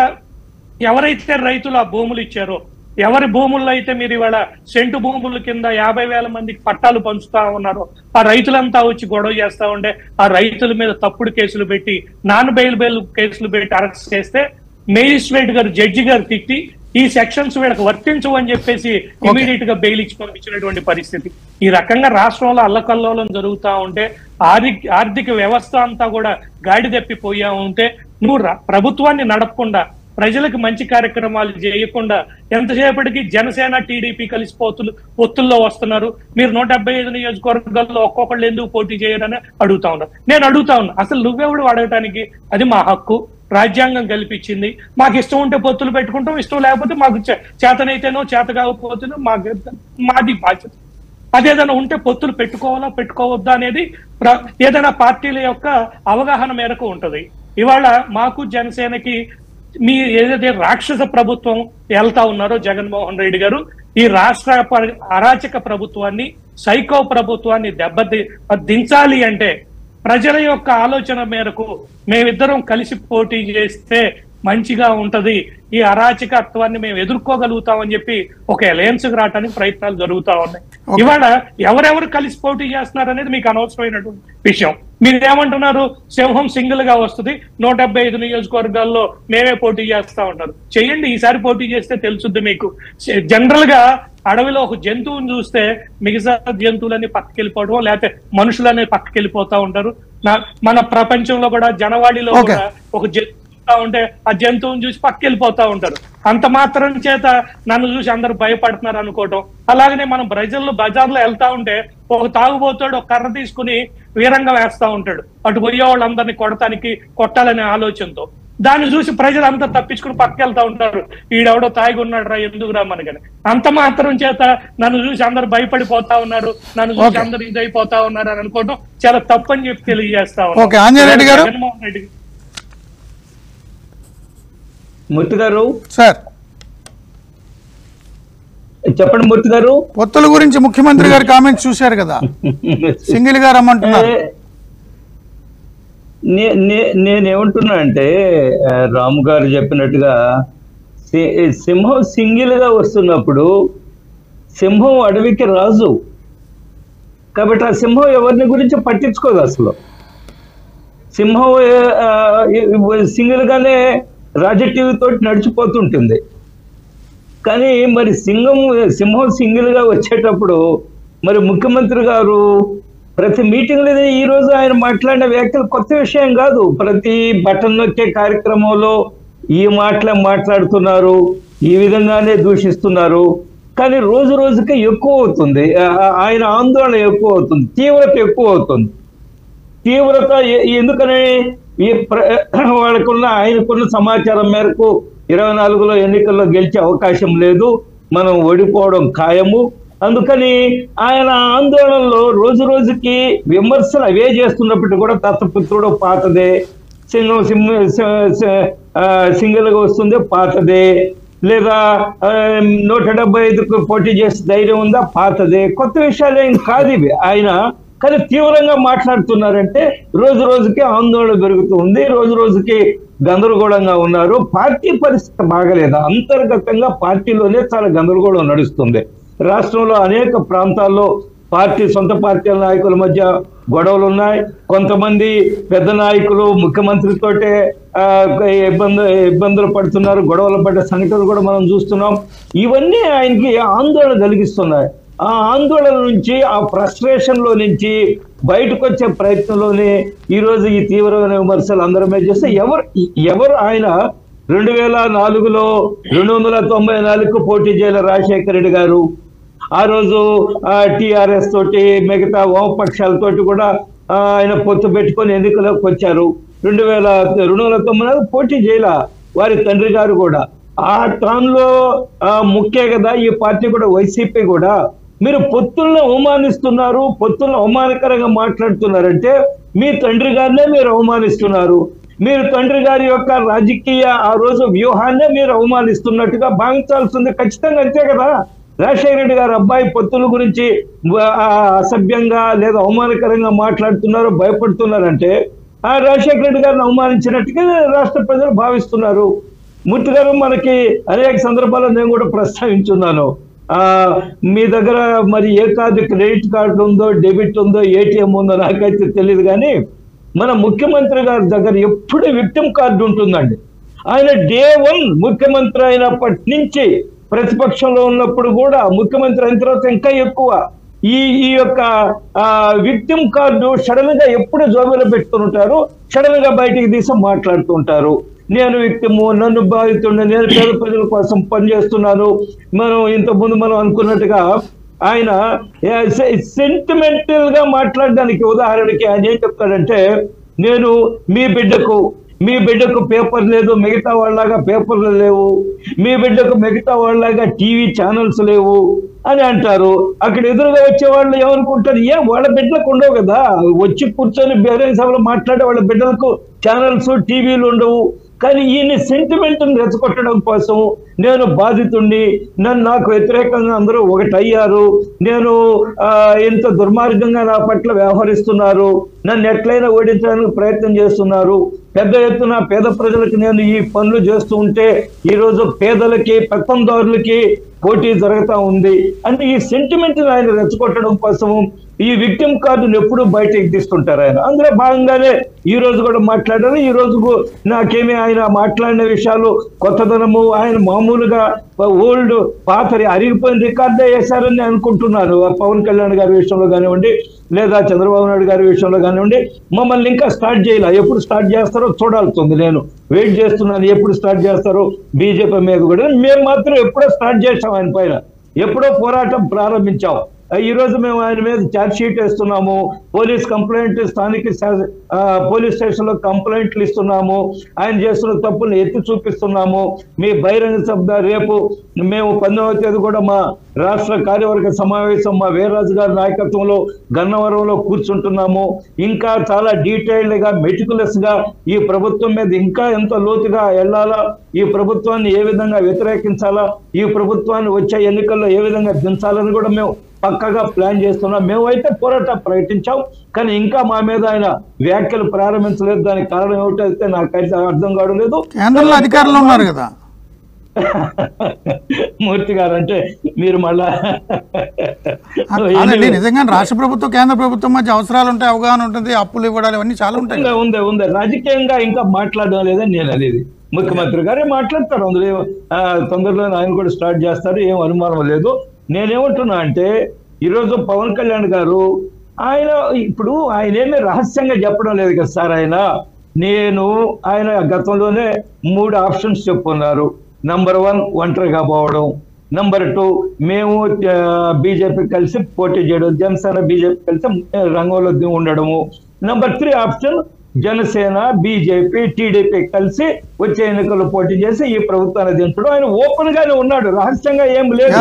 ఎవరైతే రైతులు ఆ భూములు ఇచ్చారో, ఎవరి భూముల్లో అయితే మీరు ఇవాళ సెంటు భూముల కింద 50,000 మందికి పట్టాలు పంచుతా ఉన్నారో ఆ రైతులంతా వచ్చి గొడవ చేస్తా ఉంటే ఆ రైతుల మీద తప్పుడు కేసులు పెట్టి నాన్ బెయిల్ కేసులు పెట్టి అరెస్ట్ చేస్తే మేజిస్ట్రేట్ గారు, జడ్జి గారు తిట్టి ఈ సెక్షన్స్ వీళ్ళకి వర్తించవు అని చెప్పేసి ఇమీడియట్ గా బెయిల్ ఇచ్చి పంపించినటువంటి పరిస్థితి. ఈ రకంగా రాష్ట్రంలో అల్లకల్లోలం జరుగుతా ఉంటే ఆర్థిక వ్యవస్థ అంతా కూడా గాడి తప్పిపోయా ఉంటే నువ్వు ప్రభుత్వాన్ని నడపకుండా ప్రజలకు మంచి కార్యక్రమాలు చేయకుండా ఎంతసేపటికి జనసేన టీడీపీ కలిసి పొత్తుల్లో వస్తున్నారు. మీరు 175 నియోజకవర్గాల్లో ఒక్కొక్కళ్ళు ఎందుకు పోటీ చేయరని అడుగుతా ఉన్నారు. నేను అడుగుతా ఉన్నా, అసలు నువ్వెవడు అడగటానికి? అది మా హక్కు, రాజ్యాంగం కల్పించింది. మాకు ఇష్టం ఉంటే పొత్తులు పెట్టుకుంటాం, ఇష్టం లేకపోతే మాకు చేతనైతేనో చేత కాకపోతేనో మాది బాధ్యత. అదేదైనా ఉంటే పొత్తులు పెట్టుకోవాలా పెట్టుకోవద్దా అనేది ఏదైనా పార్టీల యొక్క అవగాహన మేరకు ఉంటది. ఇవాళ మాకు జనసేనకి మీ ఏదైతే రాక్షస ప్రభుత్వం వెళ్తా ఉన్నారో జగన్మోహన్ రెడ్డి గారు, ఈ రాష్ట్ర అరాచక ప్రభుత్వాన్ని, సైకో ప్రభుత్వాన్ని దించాలి అంటే ప్రజల యొక్క ఆలోచన మేరకు మేమిద్దరం కలిసి పోటీ చేస్తే మంచిగా ఉంటది, ఈ అరాచకత్వాన్ని మేము ఎదుర్కోగలుగుతామని చెప్పి ఒక అలయన్స్ కు రావడానికి ప్రయత్నాలు జరుగుతా ఉన్నాయి. ఇవాళ ఎవరెవరు కలిసి పోటీ చేస్తున్నారు అనేది మీకు అనవసరమైనటువంటి విషయం. మీరేమంటున్నారు? సింహం సింగిల్ గా వస్తుంది, 175 నియోజకవర్గాల్లో మేమే పోటీ చేస్తా ఉంటారు. చెయ్యండి, ఈసారి పోటీ చేస్తే తెలుసుద్ది మీకు. జనరల్ గా అడవిలో ఒక జంతువుని చూస్తే మిగతా జంతువులన్నీ పక్కకెళ్ళిపోవడం, లేకపోతే మనుషులనే పక్కకెళ్ళిపోతా ఉంటారు. మన ప్రపంచంలో కూడా జనవాళిలో కూడా ఒక జంతువు ఉంటే ఆ జంతువుని చూసి పక్కకెళ్ళిపోతా ఉంటారు. అంత మాత్రం చేత నన్ను చూసి అందరు భయపడుతున్నారు అనుకోవటం. అలాగనే మనం బజార్లో వెళ్తా ఉంటే ఒక తాగుబోతాడు ఒక కర్ర తీసుకుని వీరంగా వేస్తా ఉంటాడు, అటు పోయే వాళ్ళందరినీ కొట్టాలనే ఆలోచనతో. దాన్ని చూసి ప్రజలంతా తప్పించుకుని పక్కకెళ్తా ఉంటారు. ఈడెవడో తాగి ఉన్నాడు రా, ఎందుకు రా మనకని. అంత మాత్రం చేత నన్ను చూసి అందరు భయపడిపోతా ఉన్నారు, నన్ను చూసి అందరు ఇదైపోతా ఉన్నారు అని అనుకోవడం చాలా తప్పని చెప్పి తెలియజేస్తా ఉన్నారు. జగన్మోహన్ రెడ్డి మూర్తి గారు సార్, చెప్పండి మూర్తి గారు. పొత్తుల గురించి ముఖ్యమంత్రి గారి కామెంట్స్ చూశారు కదా, సింగిల్ గా రమ్మంటున్నారు. నేనేమంటున్నా అంటే రాము గారు చెప్పినట్టుగా సింహం సింగిల్ గా వస్తున్నప్పుడు సింహం అడవికి రాజు కాబట్టి ఆ సింహం ఎవరిని గురించి పట్టించుకోదు. అసలు సింహం సింగిల్ గానే రాజటీవీ తోటి నడిచిపోతుంటుంది. కానీ మరి సింహం సింగిల్ గా వచ్చేటప్పుడు మరి ముఖ్యమంత్రి గారు ప్రతి మీటింగ్లో ఈ రోజు ఆయన మాట్లాడిన వ్యాఖ్యలు కొత్త విషయం కాదు. ప్రతి బటన్ నొక్కే కార్యక్రమంలో ఈ మాట్లాడుతున్నారు, ఈ విధంగానే దూషిస్తున్నారు. కానీ రోజు రోజుకి ఎక్కువ అవుతుంది, ఆయన ఆందోళన ఎక్కువ అవుతుంది, తీవ్రత ఎక్కువ అవుతుంది. తీవ్రత ఎందుకని ఆయనకున్న సమాచారం మేరకు 24లో ఎన్నికల్లో గెలిచే అవకాశం లేదు, మనం ఓడిపోవడం ఖాయము. అందుకని ఆయన ఆందోళనలో రోజు రోజుకి విమర్శలు అవే చేస్తున్నప్పటికీ కూడా దత్తపుత్రుడు పాతదే, సింగిల్ గా వస్తుంది పాతదే, లేదా 175కు పోటీ చేసే ధైర్యం ఉందా పాతదే, కొత్త విషయాలు ఏం కాదు ఇవి. ఆయన కానీ తీవ్రంగా మాట్లాడుతున్నారంటే రోజు రోజుకి ఆందోళన పెరుగుతుంది, రోజు రోజుకి గందరగోళంగా ఉన్నారు. పార్టీ పరిస్థితి బాగలేదు, అంతర్గతంగా పార్టీలోనే చాలా గందరగోళం నడుస్తుంది. రాష్ట్రంలో అనేక ప్రాంతాల్లో సొంత పార్టీల నాయకుల మధ్య గొడవలు ఉన్నాయి. కొంతమంది పెద్ద నాయకులు ముఖ్యమంత్రితోటే ఇబ్బందులు పడుతున్నారు, గొడవలు పడ్డ సంఘటనలు కూడా మనం చూస్తున్నాం. ఇవన్నీ ఆయనకి ఆందోళన కలిగిస్తున్నాయి. ఆ ఆందోళన నుంచి, ఆ ఫ్రస్ట్రేషన్ లో నుంచి బయటకు వచ్చే ప్రయత్నంలోనే ఈరోజు ఈ తీవ్రమైన విమర్శలు అందరి మీద చేస్తే ఎవరు ఆయన 2004లో 294కు పోటీ చేయాలి రాజశేఖర రెడ్డి గారు. ఆ రోజు టిఆర్ఎస్ తోటి మిగతా వామపక్షాలతోటి కూడా ఆయన పొత్తు పెట్టుకొని ఎన్నికలకు వచ్చారు. 299 పోటీ చేయాల వారి తండ్రి గారు కూడా. ఆ టర్మ్లో ముఖ్య కదా ఈ పార్టీ కూడా, వైసీపీ కూడా. మీరు పొత్తులను అవమానిస్తున్నారు, పొత్తులను అవమానకరంగా మాట్లాడుతున్నారంటే మీ తండ్రి గారినే మీరు అవమానిస్తున్నారు. మీరు తండ్రి గారి యొక్క రాజకీయ ఆ రోజు వ్యూహాన్నే మీరు అవమానిస్తున్నట్టుగా భావించాల్సింది ఖచ్చితంగా, అంతే కదా. రాజశేఖర రెడ్డి గారు అబ్బాయి పొత్తుల గురించి అసభ్యంగా లేదా అవమానకరంగా మాట్లాడుతున్నారు, భయపడుతున్నారంటే ఆ రాజశేఖర రెడ్డి గారిని అవమానించినట్టుగా రాష్ట్ర ప్రజలు భావిస్తున్నారు. మూర్తి గారు, మనకి అనేక సందర్భాల్లో నేను కూడా ప్రస్తావించున్నాను, మీ దగ్గర మరి ఏ కార్డు, క్రెడిట్ కార్డు ఉందో, డెబిట్ ఉందో, ఏటీఎం ఉందో నాకైతే తెలియదు. కానీ మన ముఖ్యమంత్రి గారి దగ్గర ఎప్పుడు విక్టిమ్ కార్డు ఉంటుందండి. ఆయన డే 1 ముఖ్యమంత్రి అయినప్పటి నుంచి ప్రతిపక్షంలో ఉన్నప్పుడు కూడా, ముఖ్యమంత్రి అయిన తర్వాత ఇంకా ఎక్కువ ఈ యొక్క విక్టిమ్ కార్డు సడన్ గా ఎప్పుడు జోబులో పెట్టుకుంటారు, సడన్ గా బయటికి తీసి మాట్లాడుతూ ఉంటారు. నేను విక్టిము, నన్ను బాధితుండే, నేను పేద ప్రజల కోసం పనిచేస్తున్నాను. ఇంతకుముందు మనం అనుకున్నట్టుగా ఆయన సెంటిమెంటల్ గా మాట్లాడడానికి ఉదాహరణకి ఆయన ఏం చెప్తాడంటే, నేను మీ బిడ్డకు పేపర్ లేదు, మిగతా వాళ్ళలాగా పేపర్లు లేవు, మీ బిడ్డకు మిగతా వాళ్ళలాగా టీవీ ఛానల్స్ లేవు అని అంటారు. అక్కడ ఎదురుగా వచ్చే వాళ్ళు ఏమనుకుంటారు, వాళ్ళ బిడ్డలకు ఉండవు కదా, వచ్చి కూర్చొని బహిరంగ సభలో మాట్లాడే వాళ్ళ బిడ్డలకు ఛానల్స్, టీవీలు ఉండవు. కానీ ఈయన సెంటిమెంట్ని రెచ్చగొట్టడం కోసం నేను బాధితుడిని, నాకు వ్యతిరేకంగా అందరూ ఒకటయ్యారు, నేను ఎంత దుర్మార్గంగా నా పట్ల వ్యవహరిస్తున్నారు, నన్ను ఎట్లయినా ఓడించడానికి ప్రయత్నం చేస్తున్నారు, పెద్ద ఎత్తున పేద ప్రజలకు నేను ఈ పనులు చేస్తూ ఉంటే ఈరోజు పేదలకి, పెత్తందారులకి పోటీ జరుగుతూ ఉంది అంటే ఈ సెంటిమెంట్ ఆయన రెచ్చగొట్టడం కోసం ఈ విక్టిమ్ కార్డును ఎప్పుడు బయటకు తీస్తుంటారు ఆయన. అందులో భాగంగానే ఈ రోజు కూడా మాట్లాడారు. ఈ రోజు నాకేమీ ఆయన మాట్లాడిన విషయాలు కొత్తదనము, ఆయన మామూలుగా ఓల్డ్ పాతరి అరిగిపోయిన రికార్డే వేశారని అనుకుంటున్నాను. పవన్ కళ్యాణ్ గారి విషయంలో కానివ్వండి, లేదా చంద్రబాబు నాయుడు గారి విషయంలో కానివ్వండి. మమ్మల్ని ఇంకా స్టార్ట్ చేయాలి, ఎప్పుడు స్టార్ట్ చేస్తారో చూడాల్సింది. నేను వెయిట్ చేస్తున్నాను, ఎప్పుడు స్టార్ట్ చేస్తారో బీజేపీ మీద కూడా. మేము మాత్రం ఎప్పుడో స్టార్ట్ చేసాం, ఆయన పైన ఎప్పుడో పోరాటం ప్రారంభించాం. ఈ రోజు మేము ఆయన మీద ఛార్జ్ షీట్ వేస్తున్నాము, పోలీస్ కంప్లైంట్, స్థానిక పోలీస్ స్టేషన్ లో కంప్లైంట్లు ఇస్తున్నాము, ఆయన చేస్తున్న తప్పులను ఎత్తి చూపిస్తున్నాము. మీ బహిరంగ సభ రేపు మేము 19వ తేదీ కూడా మా రాష్ట్ర కార్యవర్గ సమావేశం మా వీర్రాజు గారి నాయకత్వంలో గన్నవరంలో కూర్చుంటున్నాము. ఇంకా చాలా డీటెయిల్డ్ గా మెటికులస్ గా ఈ ప్రభుత్వం మీద ఇంకా ఎంత లోతుగా వెళ్ళాలా, ఈ ప్రభుత్వాన్ని ఏ విధంగా వ్యతిరేకించాలా, ఈ ప్రభుత్వాన్ని వచ్చే ఎన్నికల్లో ఏ విధంగా దించాలని కూడా మేము పక్కగా ప్లాన్ చేస్తున్నాం. మేమైతే పోరాటం ప్రకటించాం, కానీ ఇంకా మా మీద ఆయన వ్యాఖ్యలు ప్రారంభించలేదు. దానికి కారణం ఏమిటైతే నాకైతే అర్థం కావడం లేదు. కేంద్రంలో అధికారులు ఉన్నారు కదా మూర్తి గారు, అంటే మీరు మళ్ళా నిజంగా రాష్ట్ర ప్రభుత్వం కేంద్ర ప్రభుత్వం మధ్య అవసరాలు ఉంటాయి, అవగాహన ఉంటుంది, అప్పులు ఇవ్వడాలు ఇవన్నీ చాలా ఉంటాయి. ఉంది రాజకీయంగా ఇంకా మాట్లాడడం లేదని నేను అనేది. ముఖ్యమంత్రి గారే మాట్లాడతారు, అందులో తొందరలో ఆయన కూడా స్టార్ట్ చేస్తారు, ఏం అనుమానం లేదు. నేనేమంటున్నా అంటే ఈరోజు పవన్ కళ్యాణ్ గారు ఇప్పుడు ఆయన ఏమీ రహస్యంగా చెప్పడం లేదు కదా సార్. ఆయన గతంలోనే 3 ఆప్షన్స్ చెప్పుకున్నారు. నంబర్ 1 ఒంటరిగా పోవడం, నంబర్ 2 మేము బీజేపీ కలిసి పోటీ చేయడం, జనసేన బీజేపీ కలిసి రంగంలో ఉండడము, number 3 option Janasena BJP TDP కలిసి వచ్చే ఎన్నికల్లో పోటీ చేసి ఈ ప్రభుత్వాన్ని దించడం. ఆయన ఓపెన్ గానే ఉన్నాడు, రహస్యంగా ఏం లేదు.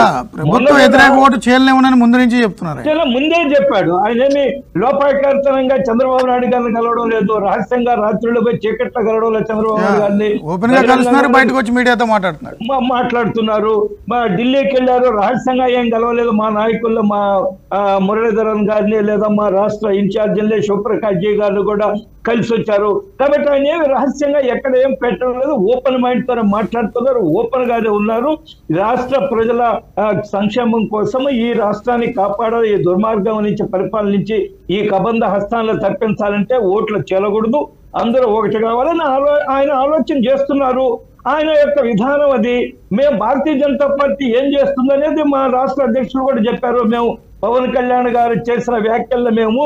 ముందు నుంచి చెప్తున్నారు, ముందే చెప్పాడు. ఆయన ఏమి లోపాయకారితనంగా చంద్రబాబు నాయుడు గారిని కలవడం లేదు, రహస్యంగా రాత్రుల్లో పోయి చీకట్లో కలవడం లేదు. చంద్రబాబు నాయుడు గారిని ఓపెన్ గా కలుస్తున్నారు, బయటకు వచ్చి మీడియాతో మాట్లాడుతున్నారు. మా ఢిల్లీకి వెళ్ళారు, రహస్యంగా ఏం కలవలేదు. మా నాయకుల్లో మా మురళీధరన్ గారిని లేదా మా రాష్ట్ర ఇన్ఛార్జీని శివప్రకాష్ జీ గారిని కూడా కలిసి వచ్చారు. కాబట్టి ఆయన ఏమి రహస్యంగా ఎక్కడ ఏం పెట్టడం లేదు, ఓపెన్ మైండ్ తో మాట్లాడుతున్నారు, ఓపెన్ గానే ఉన్నారు. రాష్ట్ర ప్రజల సంక్షేమం కోసం ఈ రాష్ట్రాన్ని కాపాడాలి, ఈ దుర్మార్గం నుంచి పరిపాలనించి ఈ కబంధ హస్తాలను తప్పించాలంటే ఓట్లు చెల్లకూడదు, అందరూ ఒకటి కావాలని ఆయన ఆలోచన చేస్తున్నారు. ఆయన యొక్క విధానం అది. మేము భారతీయ జనతా పార్టీ ఏం చేస్తుందనేది మా రాష్ట్ర అధ్యక్షులు కూడా చెప్పారు. మేము పవన్ కళ్యాణ్ గారు చేసిన వ్యాఖ్యల్లో మేము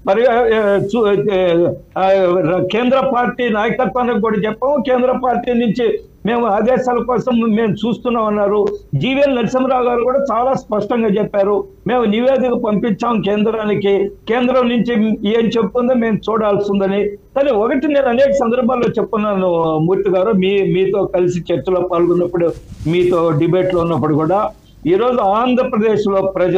కేంద్ర పార్టీ నాయకత్వానికి కూడా చెప్పాము, కేంద్ర పార్టీ నుంచి మేము ఆదేశాల కోసం మేము చూస్తున్నాం అన్నారు. జీవీఎల్ నరసింహరావు గారు కూడా చాలా స్పష్టంగా చెప్పారు, మేము నివేదిక పంపించాం కేంద్రానికి, కేంద్రం నుంచి ఏం చెప్తుందో మేము చూడాల్సి ఉందని. కానీ ఒకటి నేను అనేక సందర్భాల్లో చెప్పుకున్నాను మూర్తి గారు, మీతో కలిసి చర్చలో పాల్గొన్నప్పుడు, మీతో డిబేట్లో ఉన్నప్పుడు కూడా, ఈరోజు ఆంధ్రప్రదేశ్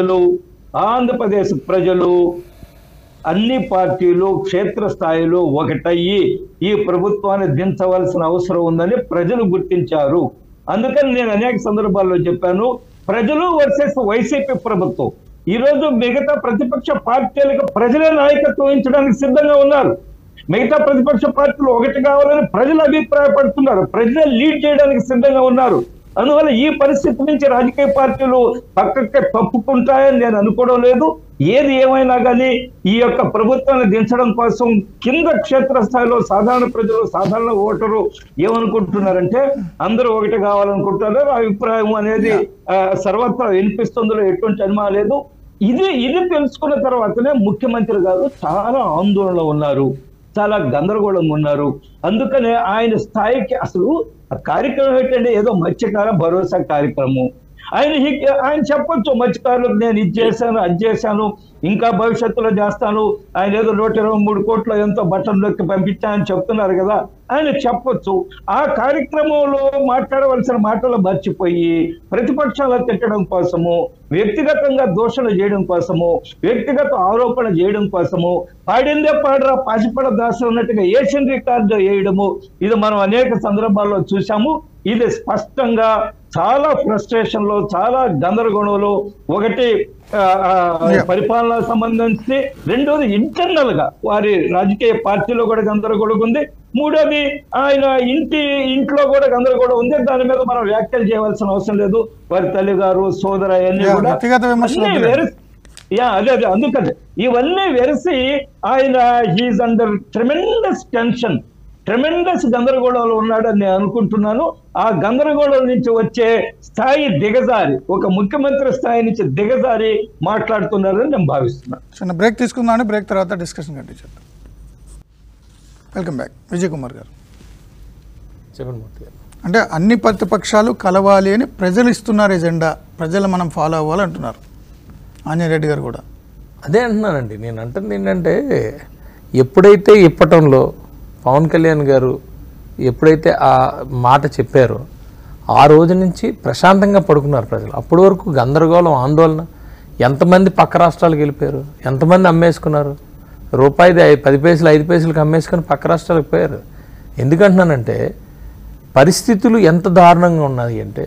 ప్రజలు అన్ని పార్టీలు క్షేత్రస్థాయిలో ఒకటయ్యి ఈ ప్రభుత్వాన్ని దించవలసిన అవసరం ఉందని ప్రజలు గుర్తించారు. అందుకని నేను అనేక సందర్భాల్లో చెప్పాను, ప్రజలు వర్సెస్ వైసీపీ ప్రభుత్వం. ఈరోజు మిగతా ప్రతిపక్ష పార్టీలకు ప్రజలే నాయకత్వం వహించడానికి సిద్ధంగా ఉన్నారు. మిగతా ప్రతిపక్ష పార్టీలు ఒకటి కావాలని ప్రజలు అభిప్రాయపడుతున్నారు, ప్రజలే లీడ్ చేయడానికి సిద్ధంగా ఉన్నారు. అందువల్ల ఈ పరిస్థితి నుంచి రాజకీయ పార్టీలు పక్కకే తప్పుకుంటాయని నేను అనుకోవడం లేదు. ఏది ఏమైనా కానీ ఈ యొక్క ప్రభుత్వాన్ని దించడం కోసం కింద క్షేత్రస్థాయిలో సాధారణ ప్రజలు, సాధారణ ఓటరు ఏమనుకుంటున్నారంటే అందరూ ఒకటి కావాలనుకుంటున్నారు. అభిప్రాయం అనేది సర్వత్రా వినిపిస్తుందో ఎటువంటి అనుమానం లేదు. ఇది తెలుసుకున్న తర్వాతనే ముఖ్యమంత్రి గారు చాలా ఆందోళనలో ఉన్నారు, చాలా గందరగోళంగా ఉన్నారు. అందుకనే ఆయన స్థాయికి అసలు ఆ కార్యక్రమం ఏంటంటే ఏదో మత్స్యకార భరోసా కార్యక్రమం. ఆయన చెప్పొచ్చు, మత్స్యకారులకు నేను ఇది చేశాను, అది చేశాను, ఇంకా భవిష్యత్తులో చేస్తాను, ఆయన ఏదో 123 కోట్ల ఎంతో బట్టంలోకి పంపించానని చెప్తున్నారు కదా, ఆయన చెప్పొచ్చు. ఆ కార్యక్రమంలో మాట్లాడవలసిన మాటలు మర్చిపోయి ప్రతిపక్షాలు తిట్టడం కోసము, వ్యక్తిగతంగా దోషణ చేయడం కోసము, వ్యక్తిగత ఆరోపణ చేయడం కోసము, పాడిందే పాడరా పాసిపడ దాసు అన్నట్టుగా ఏషియన్ రికార్డు వేయడము, ఇది మనం అనేక సందర్భాల్లో చూసాము. ఇది స్పష్టంగా చాలా ఫ్రస్ట్రేషన్ లో, చాలా గందరగోళంలో, ఒకటి పరిపాలన సంబంధించి, రెండోది ఇంటర్నల్ గా వారి రాజకీయ పార్టీలో కూడా గందరగోళం ఉంది, మూడోది ఆయన ఇంట్లో కూడా గందరగోళం ఉంది. దాని మీద మనం వ్యాఖ్యలు చేయవలసిన అవసరం లేదు. వారి తల్లి గారు, సోదర అవన్నీ కూడా అదే అందుకని ఇవన్నీ వెరసి ఆయన he's under tremendous tension, tremendous గందరగోళంలో ఉన్నాడని నేను అనుకుంటున్నాను. ఆ గందరగోళం నుంచి వచ్చే స్థాయి దిగజారి, ఒక ముఖ్యమంత్రి స్థాయి నుంచి దిగజారి మాట్లాడుతున్నారని నేను భావిస్తున్నాను. చిన్న బ్రేక్ తీసుకుందామని, బ్రేక్ తర్వాత డిస్కషన్ కంటిన్యూ చేద్దాం. Welcome back. విజయ్ కుమార్ గారు చెప్పండి. మూర్తి గారు, అంటే అన్ని ప్రతిపక్షాలు కలవాలి అని ప్రజలు ఇస్తున్నారు ఎజెండా, ప్రజలు మనం ఫాలో అవ్వాలంటున్నారు ఆంజనేయ రెడ్డి గారు కూడా. అదే అంటున్నానండి. నేను అంటుంది ఏంటంటే, ఎప్పుడైతే ఇప్పటంలో పవన్ కళ్యాణ్ గారు ఎప్పుడైతే ఆ మాట చెప్పారో ఆ రోజు నుంచి ప్రశాంతంగా పడుకున్నారు ప్రజలు. అప్పటి వరకు గందరగోళం, ఆందోళన, ఎంతమంది పక్క రాష్ట్రాలకు వెళ్ళిపోయారు, ఎంతమంది అమ్మేసుకున్నారు, రూపాయిది 10 పైసలు 5 పైసలకు అమ్మేసుకొని పక్క రాష్ట్రాలకు పోయారు. ఎందుకంటున్నానంటే పరిస్థితులు ఎంత దారుణంగా ఉన్నాయి అంటే,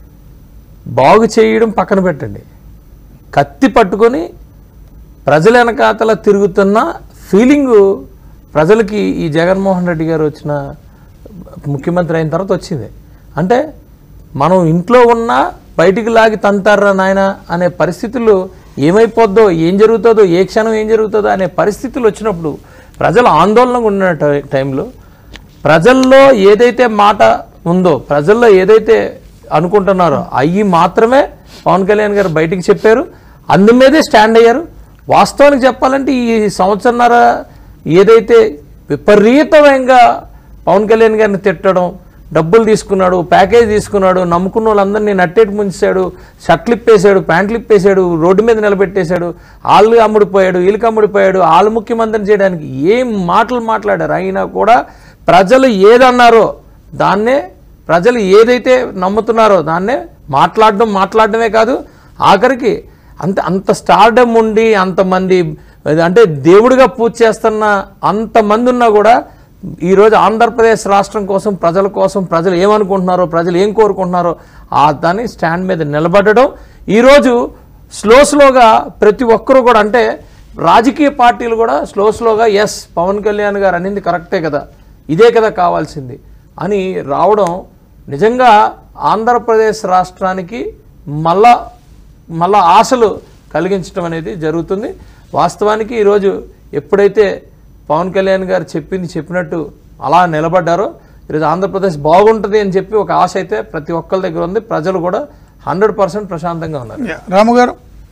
బాగు చేయడం పక్కన పెట్టండి, కత్తి పట్టుకొని ప్రజల వెనకాతల తిరుగుతున్న ఫీలింగు ప్రజలకి ఈ జగన్మోహన్ రెడ్డి గారు వచ్చిన ముఖ్యమంత్రి అయిన తర్వాత వచ్చింది. అంటే మనం ఇంట్లో ఉన్నా బయటికి లాగి తంతారా నాయన అనే పరిస్థితులు, ఏమైపోద్దో, ఏం జరుగుతుందో, ఏ క్షణం ఏం జరుగుతుందో అనే పరిస్థితులు వచ్చినప్పుడు ప్రజలు ఆందోళనగా ఉన్న టైంలో ప్రజల్లో ఏదైతే మాట ఉందో, ప్రజల్లో ఏదైతే అనుకుంటున్నారో అవి మాత్రమే పవన్ కళ్యాణ్ గారు బయటికి చెప్పారు. అందు మీదే స్టాండ్ అయ్యారు. వాస్తవానికి చెప్పాలంటే ఈ సంవత్సరన్నర ఏదైతే విపరీతంగా పవన్ కళ్యాణ్ గారిని తిట్టడం, డబ్బులు తీసుకున్నాడు, ప్యాకేజ్ తీసుకున్నాడు, నమ్ముకున్న వాళ్ళందరినీ నట్టేటి ముంచాడు, షర్ట్లు ఇప్పేశాడు, ప్యాంట్లు ఇప్పేశాడు, రోడ్డు మీద నిలబెట్టేశాడు, వాళ్ళు అమ్ముడిపోయాడు, వీళ్ళకి అమ్ముడిపోయాడు, వాళ్ళు ముఖ్యమంత్రిని చేయడానికి ఏం మాటలు మాట్లాడారు. అయినా కూడా ప్రజలు ఏదన్నారో దాన్నే, ప్రజలు ఏదైతే నమ్ముతున్నారో దాన్నే మాట్లాడడమే కాదు, ఆఖరికి అంత స్టార్డమ్ ఉండి అంతమంది అంటే దేవుడిగా పూజ చేస్తున్న అంతమంది ఉన్నా కూడా ఈరోజు ఆంధ్రప్రదేశ్ రాష్ట్రం కోసం, ప్రజలు ఏమనుకుంటున్నారో, ప్రజలు ఏం కోరుకుంటున్నారో దాన్ని స్టాండ్ మీద నిలబడడం. ఈరోజు స్లోగా ప్రతి ఒక్కరూ కూడా, అంటే రాజకీయ పార్టీలు కూడా స్లోగా ఎస్ పవన్ కళ్యాణ్ గారు అనింది కరెక్టే కదా, ఇదే కదా కావాల్సింది అని రావడం నిజంగా ఆంధ్రప్రదేశ్ రాష్ట్రానికి మళ్ళా ఆశలు కలిగించడం అనేది జరుగుతుంది. వాస్తవానికి ఈరోజు ఎప్పుడైతే పవన్ కళ్యాణ్ గారు చెప్పినట్టు అలా నిలబడ్డారో ఈరోజు ఆంధ్రప్రదేశ్ బాగుంటుంది అని చెప్పి ఒక ఆశ అయితే ప్రతి ఒక్కరి దగ్గర ఉంది. ప్రజలు కూడా 100% ప్రశాంతంగా ఉన్నారు. రాము గారు.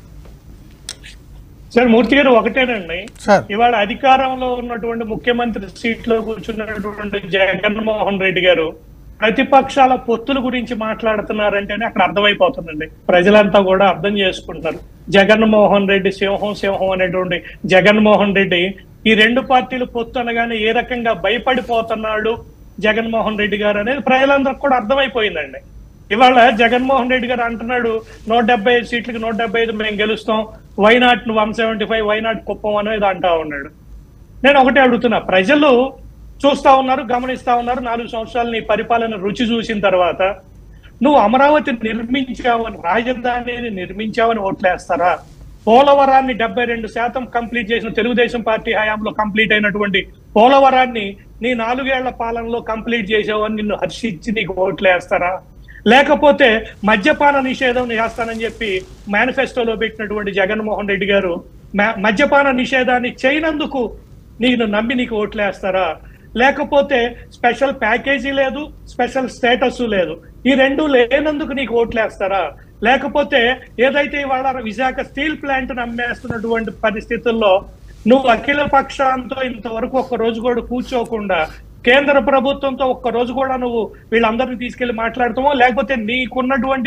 సార్, మూర్తి గారు ఒకటేనండి, ఇవాళ అధికారంలో ఉన్నటువంటి ముఖ్యమంత్రి సీట్లో కూర్చున్నటువంటి జగన్మోహన్ రెడ్డి గారు ప్రతిపక్షాల పొత్తుల గురించి మాట్లాడుతున్నారంటేనే అక్కడ అర్థమైపోతుందండి. ప్రజలంతా కూడా అర్థం చేసుకుంటున్నారు. జగన్మోహన్ రెడ్డి సింహం అనేటువంటి జగన్మోహన్ రెడ్డి ఈ రెండు పార్టీలు పొత్తు అనగానే ఏ రకంగా భయపడిపోతున్నాడు జగన్మోహన్ రెడ్డి గారు అనేది ప్రజలందరికి కూడా అర్థమైపోయిందండి. ఇవాళ జగన్మోహన్ రెడ్డి గారు అంటున్నాడు 175 సీట్లకి 175 మేము గెలుస్తాం, వైనాట్ 175, వైనాట్ కుప్పం అనేది అంటా ఉన్నాడు. నేను ఒకటే అడుగుతున్నా, ప్రజలు చూస్తా ఉన్నారు, గమనిస్తా ఉన్నారు. 4 సంవత్సరాలు నీ పరిపాలన రుచి చూసిన తర్వాత నువ్వు అమరావతి నిర్మించావని, రాజధానిని నిర్మించావని ఓట్లేస్తారా? పోలవరాన్ని 72% కంప్లీట్ చేసిన తెలుగుదేశం పార్టీ హయాంలో కంప్లీట్ అయినటువంటి పోలవరాన్ని నీ 4 ఏళ్ల పాలనలో కంప్లీట్ చేసావని నిన్ను హర్షించి నీకు ఓట్లేస్తారా? లేకపోతే మద్యపాన నిషేధం చేస్తానని చెప్పి మేనిఫెస్టోలో పెట్టినటువంటి జగన్మోహన్ రెడ్డి గారు మద్యపాన నిషేధాన్ని చేయనందుకు నీకు నమ్మి నీకు ఓట్లేస్తారా? లేకపోతే స్పెషల్ ప్యాకేజీ లేదు, స్పెషల్ స్టేటస్ లేదు, ఈ రెండు లేనందుకు నీకు ఓట్లేస్తారా? లేకపోతే ఏదైతే ఇవాళ విశాఖ స్టీల్ ప్లాంట్ అమ్మేస్తున్నటువంటి పరిస్థితుల్లో నువ్వు అఖిల పక్షాంతో ఇంతవరకు ఒక్క రోజు కూడా కూర్చోకుండా కేంద్ర ప్రభుత్వంతో ఒక్క రోజు కూడా నువ్వు వీళ్ళందరినీ తీసుకెళ్లి మాట్లాడుతామో, లేకపోతే నీకున్నటువంటి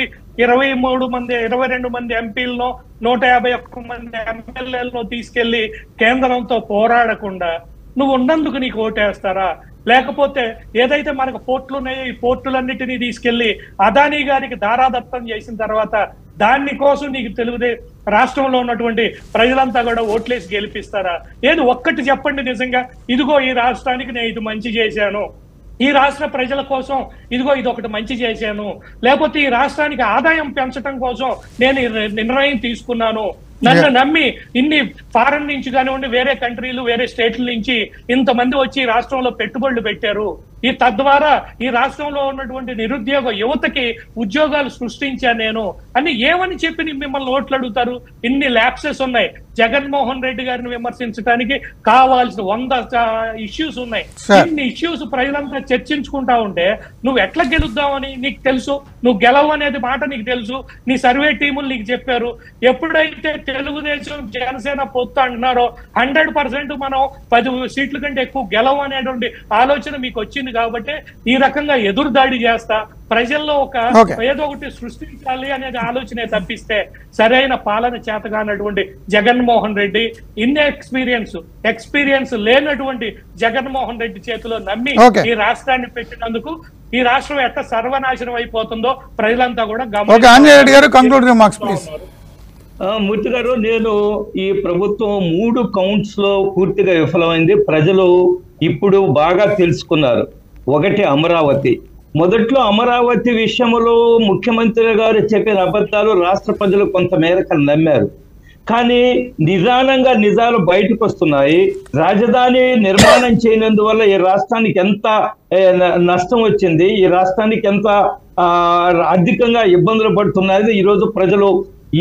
22 మంది ఎంపీలను 151 మంది ఎమ్మెల్యేలను తీసుకెళ్లి కేంద్రంతో పోరాడకుండా నువ్వు ఉన్నందుకు నీకు ఓటేస్తారా? లేకపోతే ఏదైతే మనకు పోర్టులు ఉన్నాయో ఈ పోర్టులన్నిటినీ తీసుకెళ్లి అదానీ గారికి దారాదత్తం చేసిన తర్వాత దాని కోసం నీకు రాష్ట్రంలో ఉన్నటువంటి ప్రజలంతా కూడా ఓట్లేసి గెలిపిస్తారా? ఏది ఒక్కటి చెప్పండి నిజంగా, ఇదిగో ఈ రాష్ట్రానికి నేను ఇది మంచి చేశాను, ఈ రాష్ట్ర ప్రజల కోసం ఇదిగో ఇది ఒకటి మంచి చేశాను, లేకపోతే ఈ రాష్ట్రానికి ఆదాయం పెంచడం కోసం నేను నిర్ణయం తీసుకున్నాను, నన్ను నమ్మి ఇన్ని ఫారెన్ నుంచి కానివ్వండి, వేరే కంట్రీలు, వేరే స్టేట్ల నుంచి ఇంతమంది వచ్చి రాష్ట్రంలో పెట్టుబడులు పెట్టారు, ఈ తద్వారా ఈ రాష్ట్రంలో ఉన్నటువంటి నిరుద్యోగ యువతకి ఉద్యోగాలు సృష్టించాను నేను అని ఏమని చెప్పి మిమ్మల్ని ఓట్లు అడుగుతారు? ఇన్ని ల్యాప్సెస్ ఉన్నాయి. జగన్మోహన్ రెడ్డి గారిని విమర్శించడానికి కావాల్సిన 100 ఇష్యూస్ ఉన్నాయి. ఇన్ని ఇష్యూస్ ప్రజలంతా చర్చించుకుంటా ఉంటే నువ్వు ఎట్లా గెలుద్దామని నీకు తెలుసు, నువ్వు గెలవు అనేది మాట నీకు తెలుసు, నీ సర్వే టీములు నీకు చెప్పారు. ఎప్పుడైతే తెలుగుదేశం జనసేన పొత్తు అంటున్నారో 100% మనం 10 సీట్ల కంటే ఎక్కువ గెలవు అనేటువంటి ఆలోచన మీకు వచ్చింది కాబట్టి ఈ రకంగా ఎదురుదాడి చేస్తా ప్రజల్లో ఏదో ఒకటి సృష్టించాలి అనేది ఆలోచనే తప్పిస్తే సరైన పాలన చేతగానటువంటి జగన్మోహన్ రెడ్డి, ఇన్ని ఎక్స్పీరియన్స్ లేనటువంటి జగన్మోహన్ రెడ్డి చేతిలో నమ్మి ఈ రాష్ట్రాన్ని పెట్టినందుకు ఈ రాష్ట్రం ఎట్లా సర్వనాశనం అయిపోతుందో ప్రజలంతా కూడా ఓకే ఆంజనేయ రెడ్డి గారు కంక్లూడ్ రిమార్క్స్ ప్లీజ్. మూర్తి గారు, నేను ఈ ప్రభుత్వం 3 కౌంట్స్ లో పూర్తిగా విఫలమైంది. ప్రజలు ఇప్పుడు బాగా తెలుసుకున్నారు. ఒకటి అమరావతి. మొదట్లో అమరావతి విషయంలో ముఖ్యమంత్రి గారు చెప్పిన అబద్ధాలు రాష్ట్ర ప్రజలు కొంత మేరకు నమ్మారు. కానీ నిదానంగా నిజాలు బయటకు వస్తున్నాయి. రాజధాని నిర్మాణం చేయనందువల్ల ఈ రాష్ట్రానికి ఎంత నష్టం వచ్చింది, ఈ రాష్ట్రానికి ఎంత ఆర్థికంగా ఇబ్బందులు పడుతున్నది ఈరోజు ప్రజలు ఈ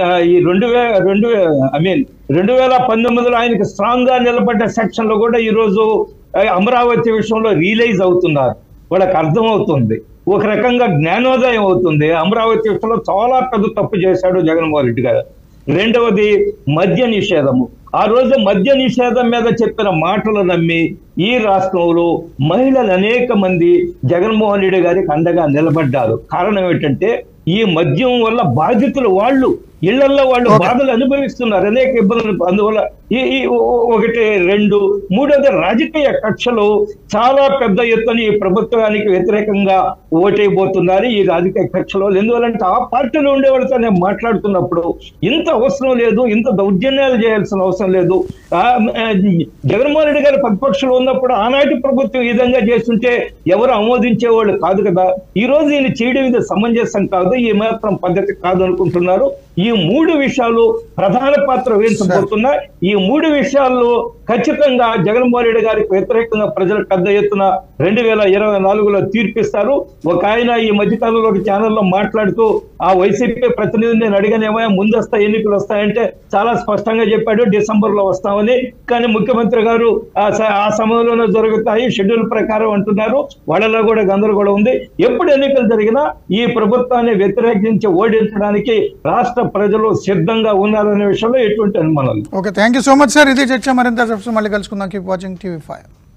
2019లో ఆయనకి స్ట్రాంగ్ గా నిలబడ్డ సెక్షన్ లో కూడా ఈరోజు అమరావతి విషయంలో రియలైజ్ అవుతున్నారు. వాళ్ళకి అర్థమవుతుంది, ఒక రకంగా జ్ఞానోదయం అవుతుంది. అమరావతి విషయంలో చాలా పెద్ద తప్పు చేశాడు జగన్మోహన్ రెడ్డి గారు. రెండవది మద్య నిషేధము. ఆ రోజు మద్య నిషేధం మీద చెప్పిన మాటలు నమ్మి ఈ రాష్ట్రంలో మహిళలు అనేక మంది జగన్మోహన్ రెడ్డి గారికి అండగా నిలబడ్డారు. కారణం ఏంటంటే ఈ మద్యం వల్ల బాధితులు వాళ్ళు ఇళ్లలో వాళ్ళు బాధలు అనుభవిస్తున్నారు, అనేక ఇబ్బందులు. అందువల్ల ఈ 1, 2, 3వది రాజకీయ కక్షలు చాలా పెద్ద ఎత్తున ఈ ప్రభుత్వానికి వ్యతిరేకంగా ఓటైపోతున్నారు ఈ రాజకీయ కక్షలో. ఎందువల్లంటే ఆ పార్టీలో ఉండే వాళ్ళతో నేను మాట్లాడుతున్నప్పుడు ఇంత అవసరం లేదు, ఇంత దౌర్జన్యాలు చేయాల్సిన అవసరం లేదు. జగన్మోహన్ రెడ్డి గారు ప్రతిపక్షంలో ఉన్నప్పుడు ఆనాటి ప్రభుత్వం ఈ విధంగా చేస్తుంటే ఎవరు ఆమోదించేవాళ్ళు కాదు కదా. ఈ రోజు ఈయన చేయడం ఇది సమంజసం కాదు, ఈ మాత్రం పద్ధతి కాదు అనుకుంటున్నారు. ఈ 3 విషయాలు ప్రధాన పాత్ర వహించబోతున్నాయి. ఈ 3 విషయాల్లో ఖచ్చితంగా జగన్మోహన్ రెడ్డి గారికి వ్యతిరేకంగా ప్రజలు పెద్ద ఎత్తున 2024లో తీర్పిస్తారు. ఒక ఆయన ఈ మధ్యకాలంలో ఒక ఛానల్లో మాట్లాడుతూ ఆ వైసీపీ ప్రతినిధిని నేను అడిగానేమో ముందొస్తా ఎన్నికలు వస్తాయంటే చాలా స్పష్టంగా చెప్పాడు డిసెంబర్లో వస్తామని. కానీ ముఖ్యమంత్రి గారు ఆ సమయంలోనే జరుగుతాయి షెడ్యూల్ ప్రకారం అంటున్నారు. వాళ్ళలో కూడా గందరగోళం ఉంది. ఎప్పుడు ఎన్నికలు జరిగినా ఈ ప్రభుత్వాన్ని వ్యతిరేకించి ఓడించడానికి రాష్ట్ర ప్రజలు సిద్ధంగా ఉన్నారనే విషయంలో ఎటువంటి అనుమానాలు. Okay, thank you so much sir. ఇది చర్చ. మరింత మళ్ళీ కలుసుకుందాం. Keep watching TV5.